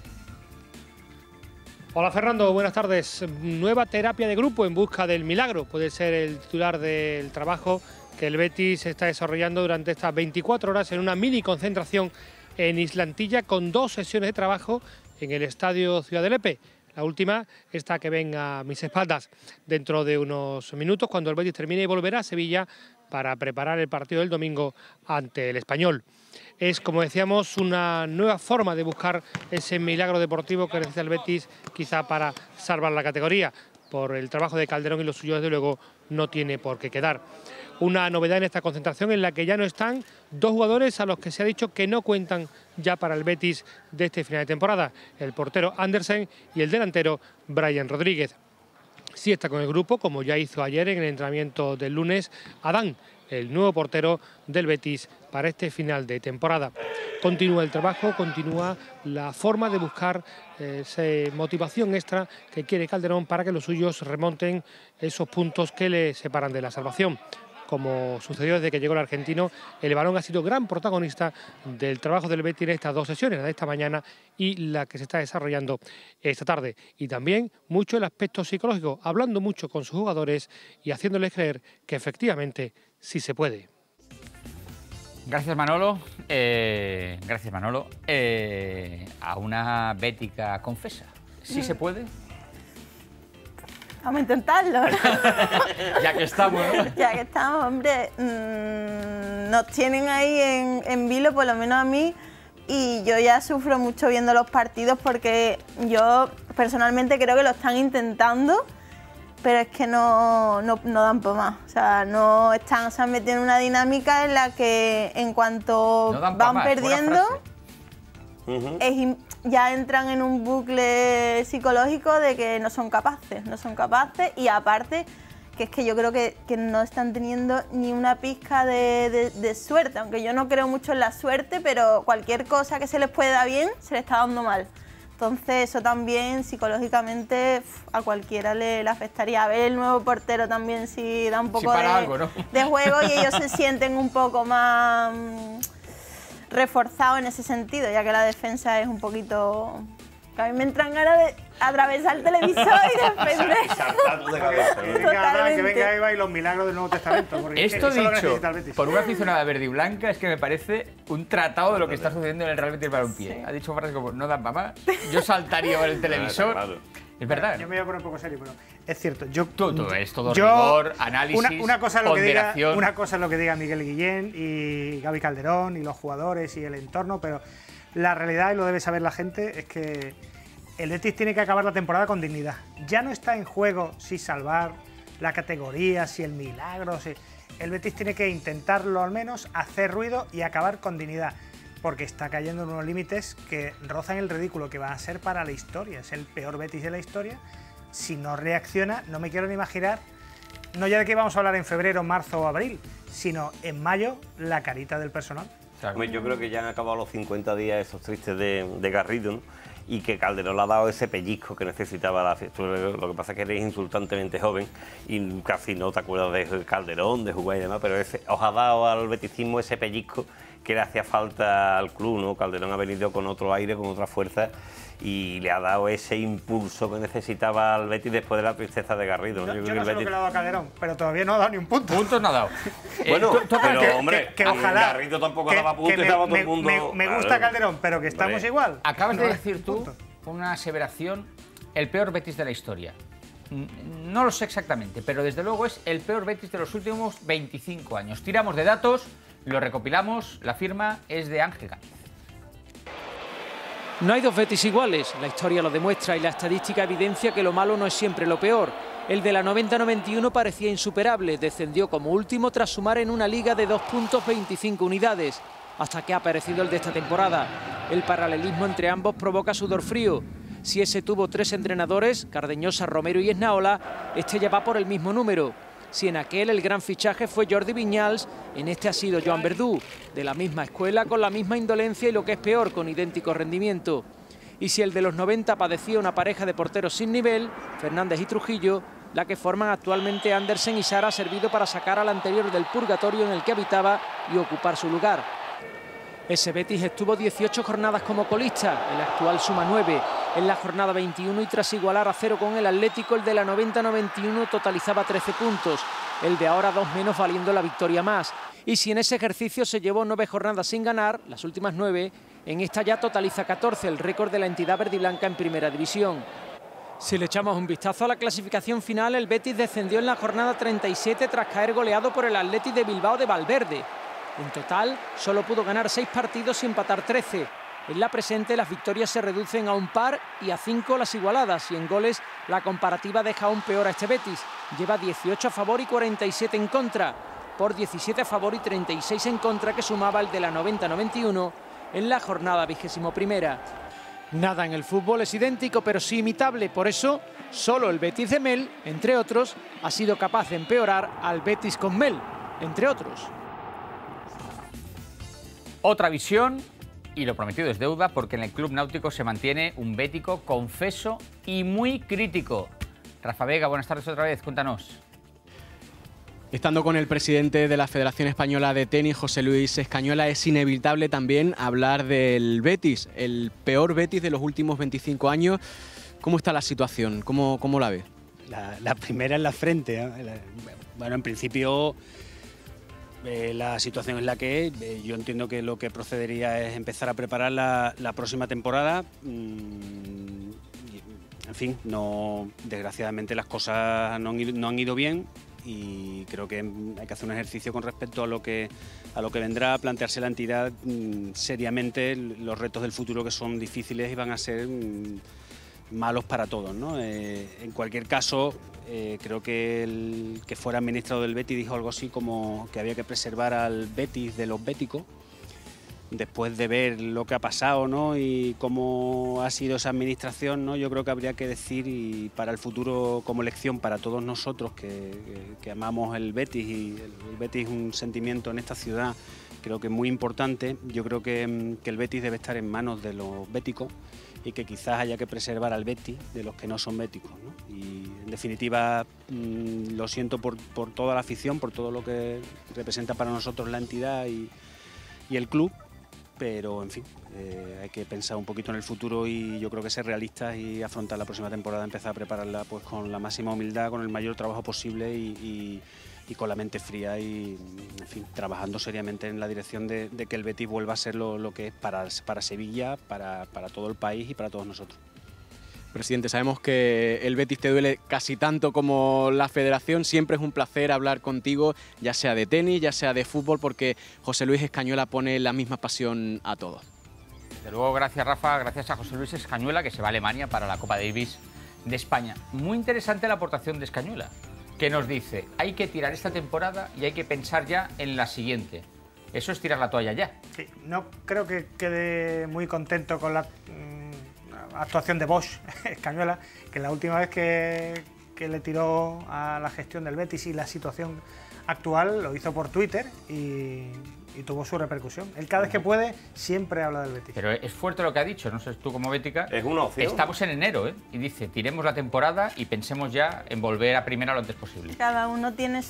Hola Fernando, buenas tardes. Nueva terapia de grupo en busca del milagro. Puede ser el titular del trabajo que el Betis está desarrollando durante estas veinticuatro horas en una mini concentración en Islantilla con dos sesiones de trabajo en el Estadio Ciudad de Lepe. La última, esta que ven a mis espaldas dentro de unos minutos cuando el Betis termine y volverá a Sevilla para preparar el partido del domingo ante el Español. Es, como decíamos, una nueva forma de buscar ese milagro deportivo que necesita el Betis, quizá para salvar la categoría. Por el trabajo de Calderón y los suyos, desde luego, no tiene por qué quedar. Una novedad en esta concentración en la que ya no están dos jugadores a los que se ha dicho que no cuentan ya para el Betis de este final de temporada, el portero Andersen y el delantero Brian Rodríguez. Sí está con el grupo, como ya hizo ayer en el entrenamiento del lunes, Adán, el nuevo portero del Betis para este final de temporada. Continúa el trabajo, continúa la forma de buscar eh, esa motivación extra que quiere Calderón para que los suyos remonten esos puntos que le separan de la salvación. Como sucedió desde que llegó el argentino, el balón ha sido gran protagonista del trabajo del Betis en estas dos sesiones, la de esta mañana y la que se está desarrollando esta tarde. Y también mucho el aspecto psicológico, hablando mucho con sus jugadores y haciéndoles creer que efectivamente sí se puede. Gracias Manolo, eh, gracias Manolo, eh, a una bética confesa. ¿Sí Mm. se puede? Vamos a intentarlo, ¿no? Ya que estamos, ¿no? Ya que estamos, hombre, mmm, nos tienen ahí en, en vilo, por lo menos a mí, y yo ya sufro mucho viendo los partidos porque yo personalmente creo que lo están intentando, pero es que no, no, no dan por más. O sea, no están, se han metido en una dinámica en la que en cuanto No dan pa' van más, buena perdiendo, Ujú. es im- ya entran en un bucle psicológico de que no son capaces, no son capaces y aparte que es que yo creo que, que no están teniendo ni una pizca de, de- de suerte, aunque yo no creo mucho en la suerte, pero cualquier cosa que se les pueda dar bien, se les está dando mal. Entonces eso también psicológicamente uf, a cualquiera le, le afectaría. A ver el nuevo portero también si da un Si poco para de, algo, ¿no? de juego y ellos se sienten un poco más mm, reforzados en ese sentido, ya que la defensa es un poquito... Que a mí me entran ganas de atravesar el televisor y defender. Que venga, que venga Eva y los milagros del Nuevo Testamento. porque es que Esto eso es lo que dicho necesita el Betis. por una aficionada verde y blanca es que me parece un tratado de lo que está sucediendo en el Real Betis Balompié. Ha dicho frases como no dan mamá, yo saltaría por el televisor. Claro. Es verdad. Yo me voy a poner un poco serio, pero es cierto. Yo, Todo es todo yo- rigor, análisis, una, una cosa es lo que diga, ponderación. una cosa es lo que diga Miguel Guillén y Gaby Calderón y los jugadores y el entorno, pero la realidad, y lo debe saber la gente, es que el Betis tiene que acabar la temporada con dignidad. Ya no está en juego si salvar la categoría, si el milagro, si... El Betis tiene que intentarlo al menos, hacer ruido y acabar con dignidad, porque está cayendo en unos límites que rozan el ridículo, que va a ser para la historia. Es el peor Betis de la historia. Si no reacciona, no me quiero ni imaginar, no ya de que vamos a hablar en febrero, marzo o abril, sino en mayo, la carita del personal. Hombre, yo creo que ya han acabado los cincuenta días esos tristes de, de Garrido, ¿no? Y que Calderón le ha dado ese pellizco que necesitaba la fiesta. Lo que pasa es que eres insultantemente joven y casi no te acuerdas de Calderón, de jugar y demás, pero ese, os ha dado al beticismo ese pellizco que le hacía falta al club, ¿no? Calderón ha venido con otro aire, con otra fuerza y le ha dado ese impulso que necesitaba al Betis después de la tristeza de Garrido. Yo, Yo yo creo no que sé el lo que Betis... le ha dado a Calderón, pero todavía no ha dado ni un punto. Puntos no ha dado. Bueno, Eh, tú- tú- pero que- hombre, que- que a ojalá- Garrido tampoco que- daba puntos que y me- daba todo el me- mundo... me- me gusta Claro. Calderón, pero que estamos Hombre. igual. Acabas No, de decir tú punto. una aseveración, el peor Betis de la historia. Mm, No lo sé exactamente, pero desde luego es el peor Betis de los últimos veinticinco años. Tiramos de datos, lo recopilamos, la firma es de Ángel Gámez. No hay dos Betis iguales, la historia lo demuestra y la estadística evidencia que lo malo no es siempre lo peor. El de la noventa noventa y uno parecía insuperable, descendió como último tras sumar en una liga de dos puntos veinticinco unidades, hasta que ha aparecido el de esta temporada. El paralelismo entre ambos provoca sudor frío. Si ese tuvo tres entrenadores, Cardeñosa, Romero y Esnaola, este ya va por el mismo número. Si en aquel el gran fichaje fue Jordi Viñals, en este ha sido Joan Verdú, de la misma escuela, con la misma indolencia y lo que es peor, con idéntico rendimiento. Y si el de los noventa padecía una pareja de porteros sin nivel, Fernández y Trujillo, la que forman actualmente Andersen y Sara ha servido para sacar al anterior del purgatorio en el que habitaba y ocupar su lugar. Ese Betis estuvo dieciocho jornadas como colista, el actual suma nueve. En la jornada veintiuno y tras igualar a cero con el Atlético, el de la noventa noventa y uno totalizaba trece puntos, el de ahora dos menos valiendo la victoria más. Y si en ese ejercicio se llevó nueve jornadas sin ganar, las últimas nueve, en esta ya totaliza catorce, el récord de la entidad verdiblanca en primera división. Si le echamos un vistazo a la clasificación final, el Betis descendió en la jornada treinta y siete tras caer goleado por el Athletic de Bilbao de Valverde. En total, solo pudo ganar seis partidos y empatar trece. En la presente, las victorias se reducen a un par y a cinco las igualadas. Y en goles, la comparativa deja aún peor a este Betis. Lleva dieciocho a favor y cuarenta y siete en contra. Por diecisiete a favor y treinta y seis en contra que sumaba el de la noventa noventa y uno en la jornada vigésimo primera. Nada en el fútbol es idéntico, pero sí imitable. Por eso, solo el Betis de Mel, entre otros, ha sido capaz de empeorar al Betis con Mel, entre otros. Otra visión, y lo prometido es deuda, porque en el Club Náutico se mantiene un bético confeso y muy crítico. Rafa Vega, buenas tardes otra vez, cuéntanos. Estando con el presidente de la Federación Española de Tenis, José Luis Escañola, es inevitable también hablar del Betis, el peor Betis de los últimos veinticinco años. ¿Cómo está la situación? ¿Cómo, cómo la ve? La, la primera en la frente. ¿eh? La, bueno, en principio eh, la situación es la que es. Eh, yo entiendo que lo que procedería es empezar a preparar la, la próxima temporada. Mm, en fin, no, desgraciadamente las cosas no han ido, no han ido bien. Y creo que hay que hacer un ejercicio con respecto a lo que a lo que vendrá, plantearse la entidad mmm, seriamente los retos del futuro, que son difíciles y van a ser mmm, malos para todos, ¿no? Eh, en cualquier caso, eh, creo que el que fuera administrador del Betis dijo algo así como que había que preservar al Betis de los béticos. Después de ver lo que ha pasado, ¿no? Y cómo ha sido esa administración, ¿no? Yo creo que habría que decir, y para el futuro como lección para todos nosotros que, que, que amamos el Betis, y el, el Betis es un sentimiento en esta ciudad, creo que es muy importante. Yo creo que, que el Betis debe estar en manos de los béticos y que quizás haya que preservar al Betis de los que no son béticos, ¿no? Y en definitiva, mmm, lo siento por, por toda la afición, por todo lo que representa para nosotros la entidad y, y el club. Pero, en fin, eh, hay que pensar un poquito en el futuro y yo creo que ser realistas y afrontar la próxima temporada, empezar a prepararla pues con la máxima humildad, con el mayor trabajo posible y, y, y con la mente fría y, en fin, trabajando seriamente en la dirección de, de que el Betis vuelva a ser lo, lo que es para, para Sevilla, para, para todo el país y para todos nosotros. Presidente, sabemos que el Betis te duele casi tanto como la Federación. Siempre es un placer hablar contigo, ya sea de tenis, ya sea de fútbol, porque José Luis Escañola pone la misma pasión a todo. Desde luego, gracias Rafa, gracias a José Luis Escañola, que se va a Alemania para la Copa Davis de España. Muy interesante la aportación de Escañola, que nos dice, hay que tirar esta temporada y hay que pensar ya en la siguiente. Eso es tirar la toalla ya. Sí, no creo que quede muy contento con la actuación de Bosch, Escañola, que la última vez que, que le tiró a la gestión del Betis y la situación actual lo hizo por Twitter y, y tuvo su repercusión. Él cada vez que puede siempre habla del Betis. Pero es fuerte lo que ha dicho, no sé tú como bética. Es una opción. Estamos en enero, ¿eh? Y dice, tiremos la temporada y pensemos ya en volver a primera lo antes posible. Cada uno tiene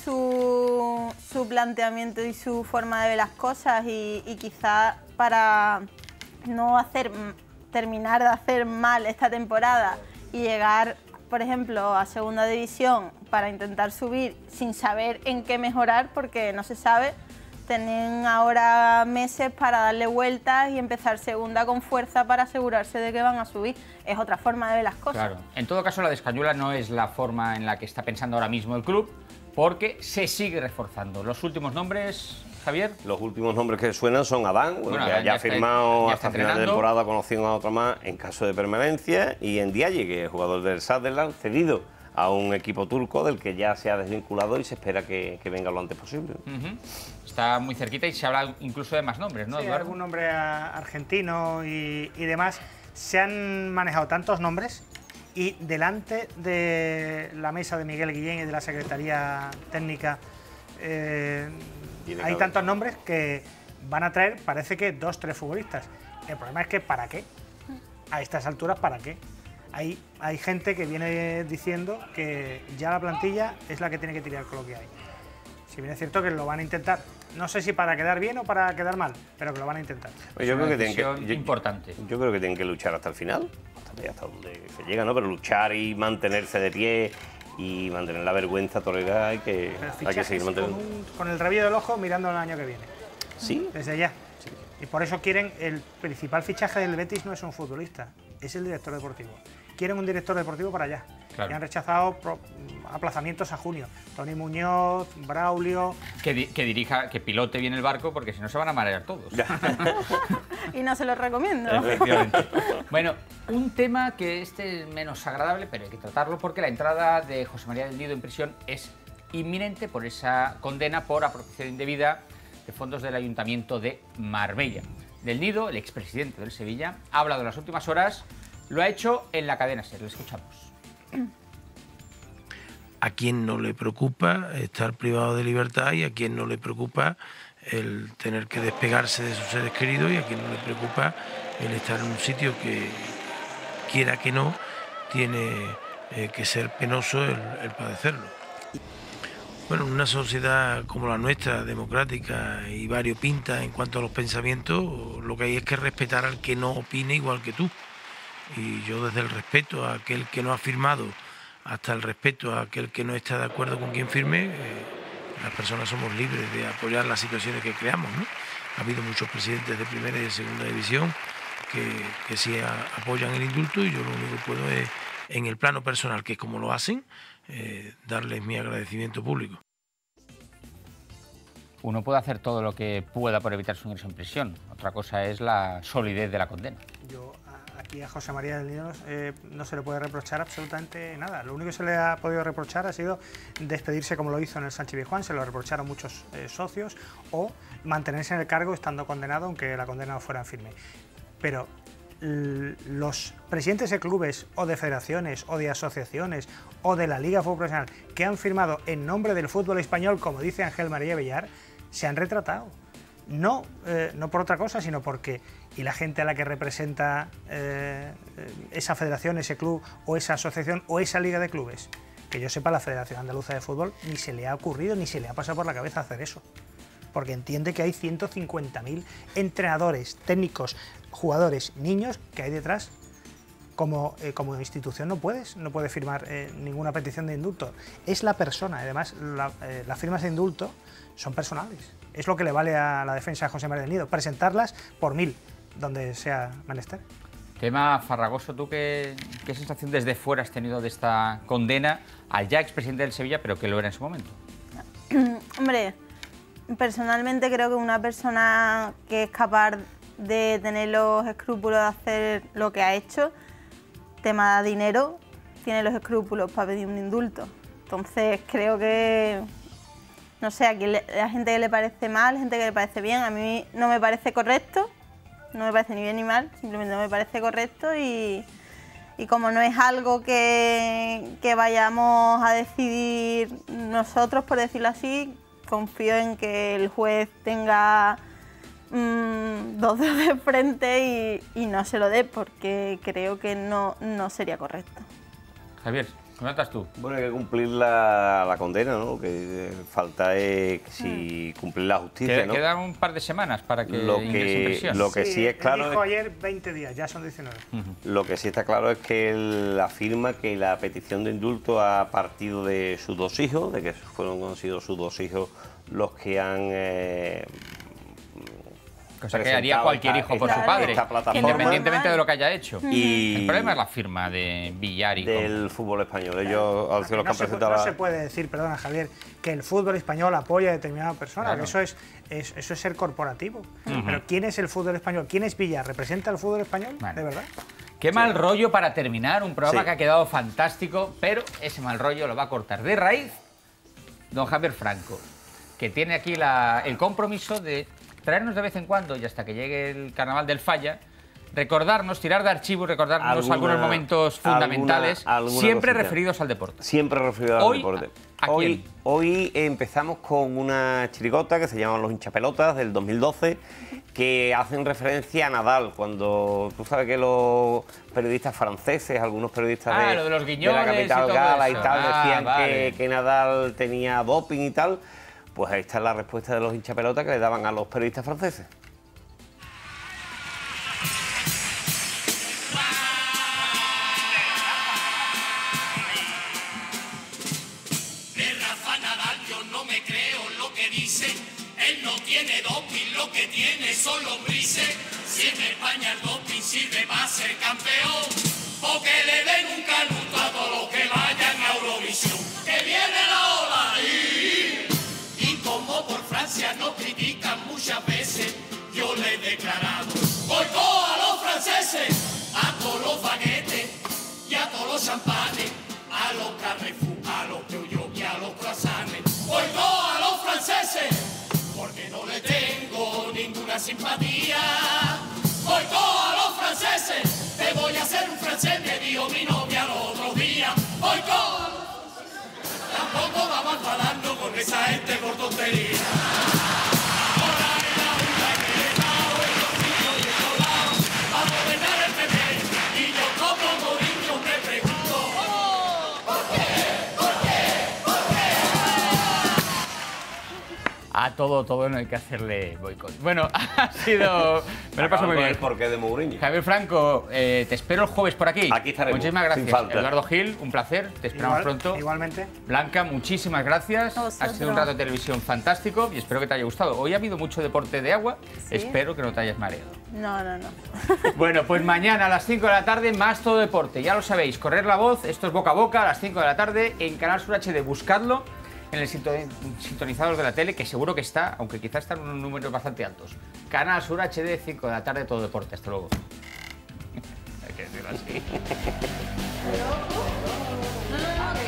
su, su planteamiento y su forma de ver las cosas y, y quizá para no hacer terminar de hacer mal esta temporada y llegar, por ejemplo, a segunda división para intentar subir sin saber en qué mejorar, porque no se sabe, tienen ahora meses para darle vueltas y empezar segunda con fuerza para asegurarse de que van a subir. Es otra forma de ver las cosas. Claro. En todo caso, la de Escañola no es la forma en la que está pensando ahora mismo el club, porque se sigue reforzando. Los últimos nombres, Javier. Los últimos nombres que suenan son Adán, bueno, Bueno, que Adán ya ya ha está- firmado ya hasta está final de entrenando. temporada, conociendo a otra más en caso de permanencia, y en Diaye, que es jugador del Sunderland, cedido a un equipo turco del que ya se ha desvinculado y se espera que, que venga lo antes posible. Ujú. Está muy cerquita y se habla incluso de más nombres, ¿no, Sí, Eduardo? algún nombre a- argentino y, y demás. Se han manejado tantos nombres y delante de la mesa de Miguel Guillén y de la Secretaría Técnica eh, Tiene hay que tantos haber. nombres que van a traer, parece que dos, tres futbolistas. El problema es que ¿para qué? A estas alturas, ¿para qué? Hay, hay gente que viene diciendo que ya la plantilla es la que tiene que tirar con lo que hay. Si bien es cierto que lo van a intentar, no sé si para quedar bien o para quedar mal, pero que lo van a intentar. Pues yo Es creo una que tienen que decisión yo- importante. Yo creo que tienen que luchar hasta el final, hasta, hasta donde se llega, ¿no? Pero luchar y mantenerse de pie y mantener la vergüenza torera hay que, Pero hay que fichajes seguir con, manteniendo. un- con el rabillo del ojo mirando el año que viene. Sí. Desde ya. Y por eso quieren, el principal fichaje del Betis no es un futbolista, es el director deportivo. Quieren un director deportivo para allá. Claro. Y han rechazado pro- aplazamientos a junio. Tony Muñoz, Braulio. Que, di- que dirija, que pilote bien el barco, porque si no se van a marear todos. Y no se los recomiendo. Efectivamente. Bueno, un tema que este es menos agradable, pero hay que tratarlo porque la entrada de José María del Nido en prisión es inminente por esa condena por apropiación indebida de fondos del Ayuntamiento de Marbella. Del Nido, el expresidente del Sevilla, ha hablado en las últimas horas, lo ha hecho en la cadena SER. Lo escuchamos. A quien no le preocupa estar privado de libertad y a quien no le preocupa el tener que despegarse de sus seres queridos y a quien no le preocupa el estar en un sitio que, quiera que no, tiene eh, que ser penoso el, el padecerlo. Bueno, en una sociedad como la nuestra, democrática y variopinta en cuanto a los pensamientos, lo que hay es que respetar al que no opine igual que tú. Y yo desde el respeto a aquel que no ha firmado hasta el respeto a aquel que no está de acuerdo con quien firme, eh, las personas somos libres de apoyar las situaciones que creamos, ¿no? Ha habido muchos presidentes de primera y de segunda división que, que sí a, apoyan el indulto y yo lo único que puedo es, en el plano personal, que es como lo hacen, eh, darles mi agradecimiento público. Uno puede hacer todo lo que pueda por evitar su ingreso en prisión. Otra cosa es la solidez de la condena. Yo a- aquí a José María del Nido eh, no se le puede reprochar absolutamente nada. Lo único que se le ha podido reprochar ha sido despedirse como lo hizo en el Sánchez Pizjuán, se lo reprocharon muchos eh, socios, o mantenerse en el cargo estando condenado, aunque la condena no fuera en firme. Pero l- los presidentes de clubes o de federaciones o de asociaciones o de la Liga de Fútbol Profesional que han firmado en nombre del fútbol español, como dice Ángel María Villar, se han retratado. No, eh, no por otra cosa, sino porque y la gente a la que representa eh, esa federación, ese club o esa asociación o esa liga de clubes, que yo sepa, la Federación Andaluza de Fútbol ni se le ha ocurrido ni se le ha pasado por la cabeza hacer eso, porque entiende que hay ciento cincuenta mil entrenadores, técnicos, jugadores, niños que hay detrás. Como, eh, como institución no puedes, no puedes firmar eh, ninguna petición de indulto. Es la persona, además la, eh, las firmas de indulto son personales. Es lo que le vale a la defensa de José María del Nido, presentarlas por mil, donde sea menester. Tema farragoso, ¿tú qué, qué sensación desde fuera has tenido de esta condena al ya expresidente del Sevilla, pero que lo era en su momento? Hombre, personalmente creo que una persona que es capaz de tener los escrúpulos de hacer lo que ha hecho, tema de dinero, tiene los escrúpulos para pedir un indulto. Entonces creo que, no sé, aquí le, a gente que le parece mal, gente que le parece bien, a mí no me parece correcto, no me parece ni bien ni mal, simplemente no me parece correcto y, y como no es algo que, que vayamos a decidir nosotros, por decirlo así, confío en que el juez tenga mmm, dos dedos de frente y, y no se lo dé, porque creo que no, no sería correcto. Javier. ¿Cómo estás tú? Bueno, hay que cumplir la, la condena, ¿no? Que eh, falta es si cumplir la justicia, Queda, ¿no? Quedan un par de semanas para que Lo ingrese que, prisión. lo que sí, sí es claro... Dijo es, ayer veinte días, ya son diecinueve. Uh-huh. Lo que sí está claro es que él afirma que la petición de indulto ha partido de sus dos hijos, de que fueron han sido sus dos hijos los que han... Eh, Cosa que haría cualquier hijo por su padre, independientemente de lo que haya hecho. Y el problema es la firma de Villar y del con... fútbol español. Ellos han sido los que han presentado... No se puede decir, perdona Javier, que el fútbol español apoya a determinada persona, Claro. que eso es, es, eso es ser corporativo. Uh-huh. Pero ¿quién es el fútbol español? ¿Quién es Villar? ¿Representa el fútbol español? Bueno. ¿De verdad? Qué mal rollo para terminar un programa Sí. que ha quedado fantástico, pero ese mal rollo lo va a cortar de raíz don Javier Franco, que tiene aquí la, el compromiso de traernos de vez en cuando, y hasta que llegue el Carnaval del Falla, recordarnos, tirar de archivo, recordarnos Alguna- algunos momentos fundamentales, alguna- alguna siempre cosita. referidos al deporte. Siempre referidos al Hoy, deporte. ¿a hoy, quién? hoy empezamos con una chirigota que se llama Los hinchapelotas del dos mil doce, que hacen referencia a Nadal, cuando tú sabes que los periodistas franceses, algunos periodistas Ah, de, lo de los de guiñoles la capital y todo gala y eso. tal, Ah, decían vale. que, que Nadal tenía doping y tal, pues ahí está la respuesta de los hinchapelotas que le daban a los periodistas franceses. De Rafa Nadal yo no me creo lo que dicen. Él no tiene doping, lo que tiene son lombrices. Si en España el doping sirve para ser campeón, o que le den un canuto a todos los que vayan a Eurovisión. Que viene la ola y, y como por Francia nos critican muchas veces, yo le he declarado boicot a los franceses, a todos los baguettes y a todos los champanes, a los Carrefour, a los Peugeot y a los croissants. Boicot a los franceses, porque no le tengo ninguna simpatía. Boicot a los franceses, te voy a hacer un francés, me dijo mi novia el otro día. Boicot, tampoco vamos enfadando con esa gente por tontería. Ahora en la Junta que he estado en los sitios y en todos lados, a gobernar el P P, y yo como Mourinho me pregunto, ¿por qué? ¿Por qué? ¿Por qué? A todo, todo no hay que hacerle boicot. Bueno, ha sido... Me lo paso muy bien. El porqué de Mourinho. Javier Franco, eh, te espero el jueves por aquí. Aquí estaremos, Muchísimas sin gracias. falta. Eduardo Gil, un placer. Te esperamos Igual- pronto. Igualmente. Blanca, muchísimas gracias. A vosotros. Ha sido un rato de televisión fantástico y espero que te haya gustado. Hoy ha habido mucho deporte de agua. Sí. Espero que no te hayas mareado. No, no, no. Bueno, pues mañana a las cinco de la tarde más Todo Deporte. Ya lo sabéis, correr la voz. Esto es boca a boca a las cinco de la tarde en Canal Sur H D. Buscadlo en el sinto- sintonizador de la tele, que seguro que está, aunque quizás están unos números bastante altos. Canal Sur H D, cinco de la tarde, Todo Deporte. Hasta luego. Hay que decirlo así.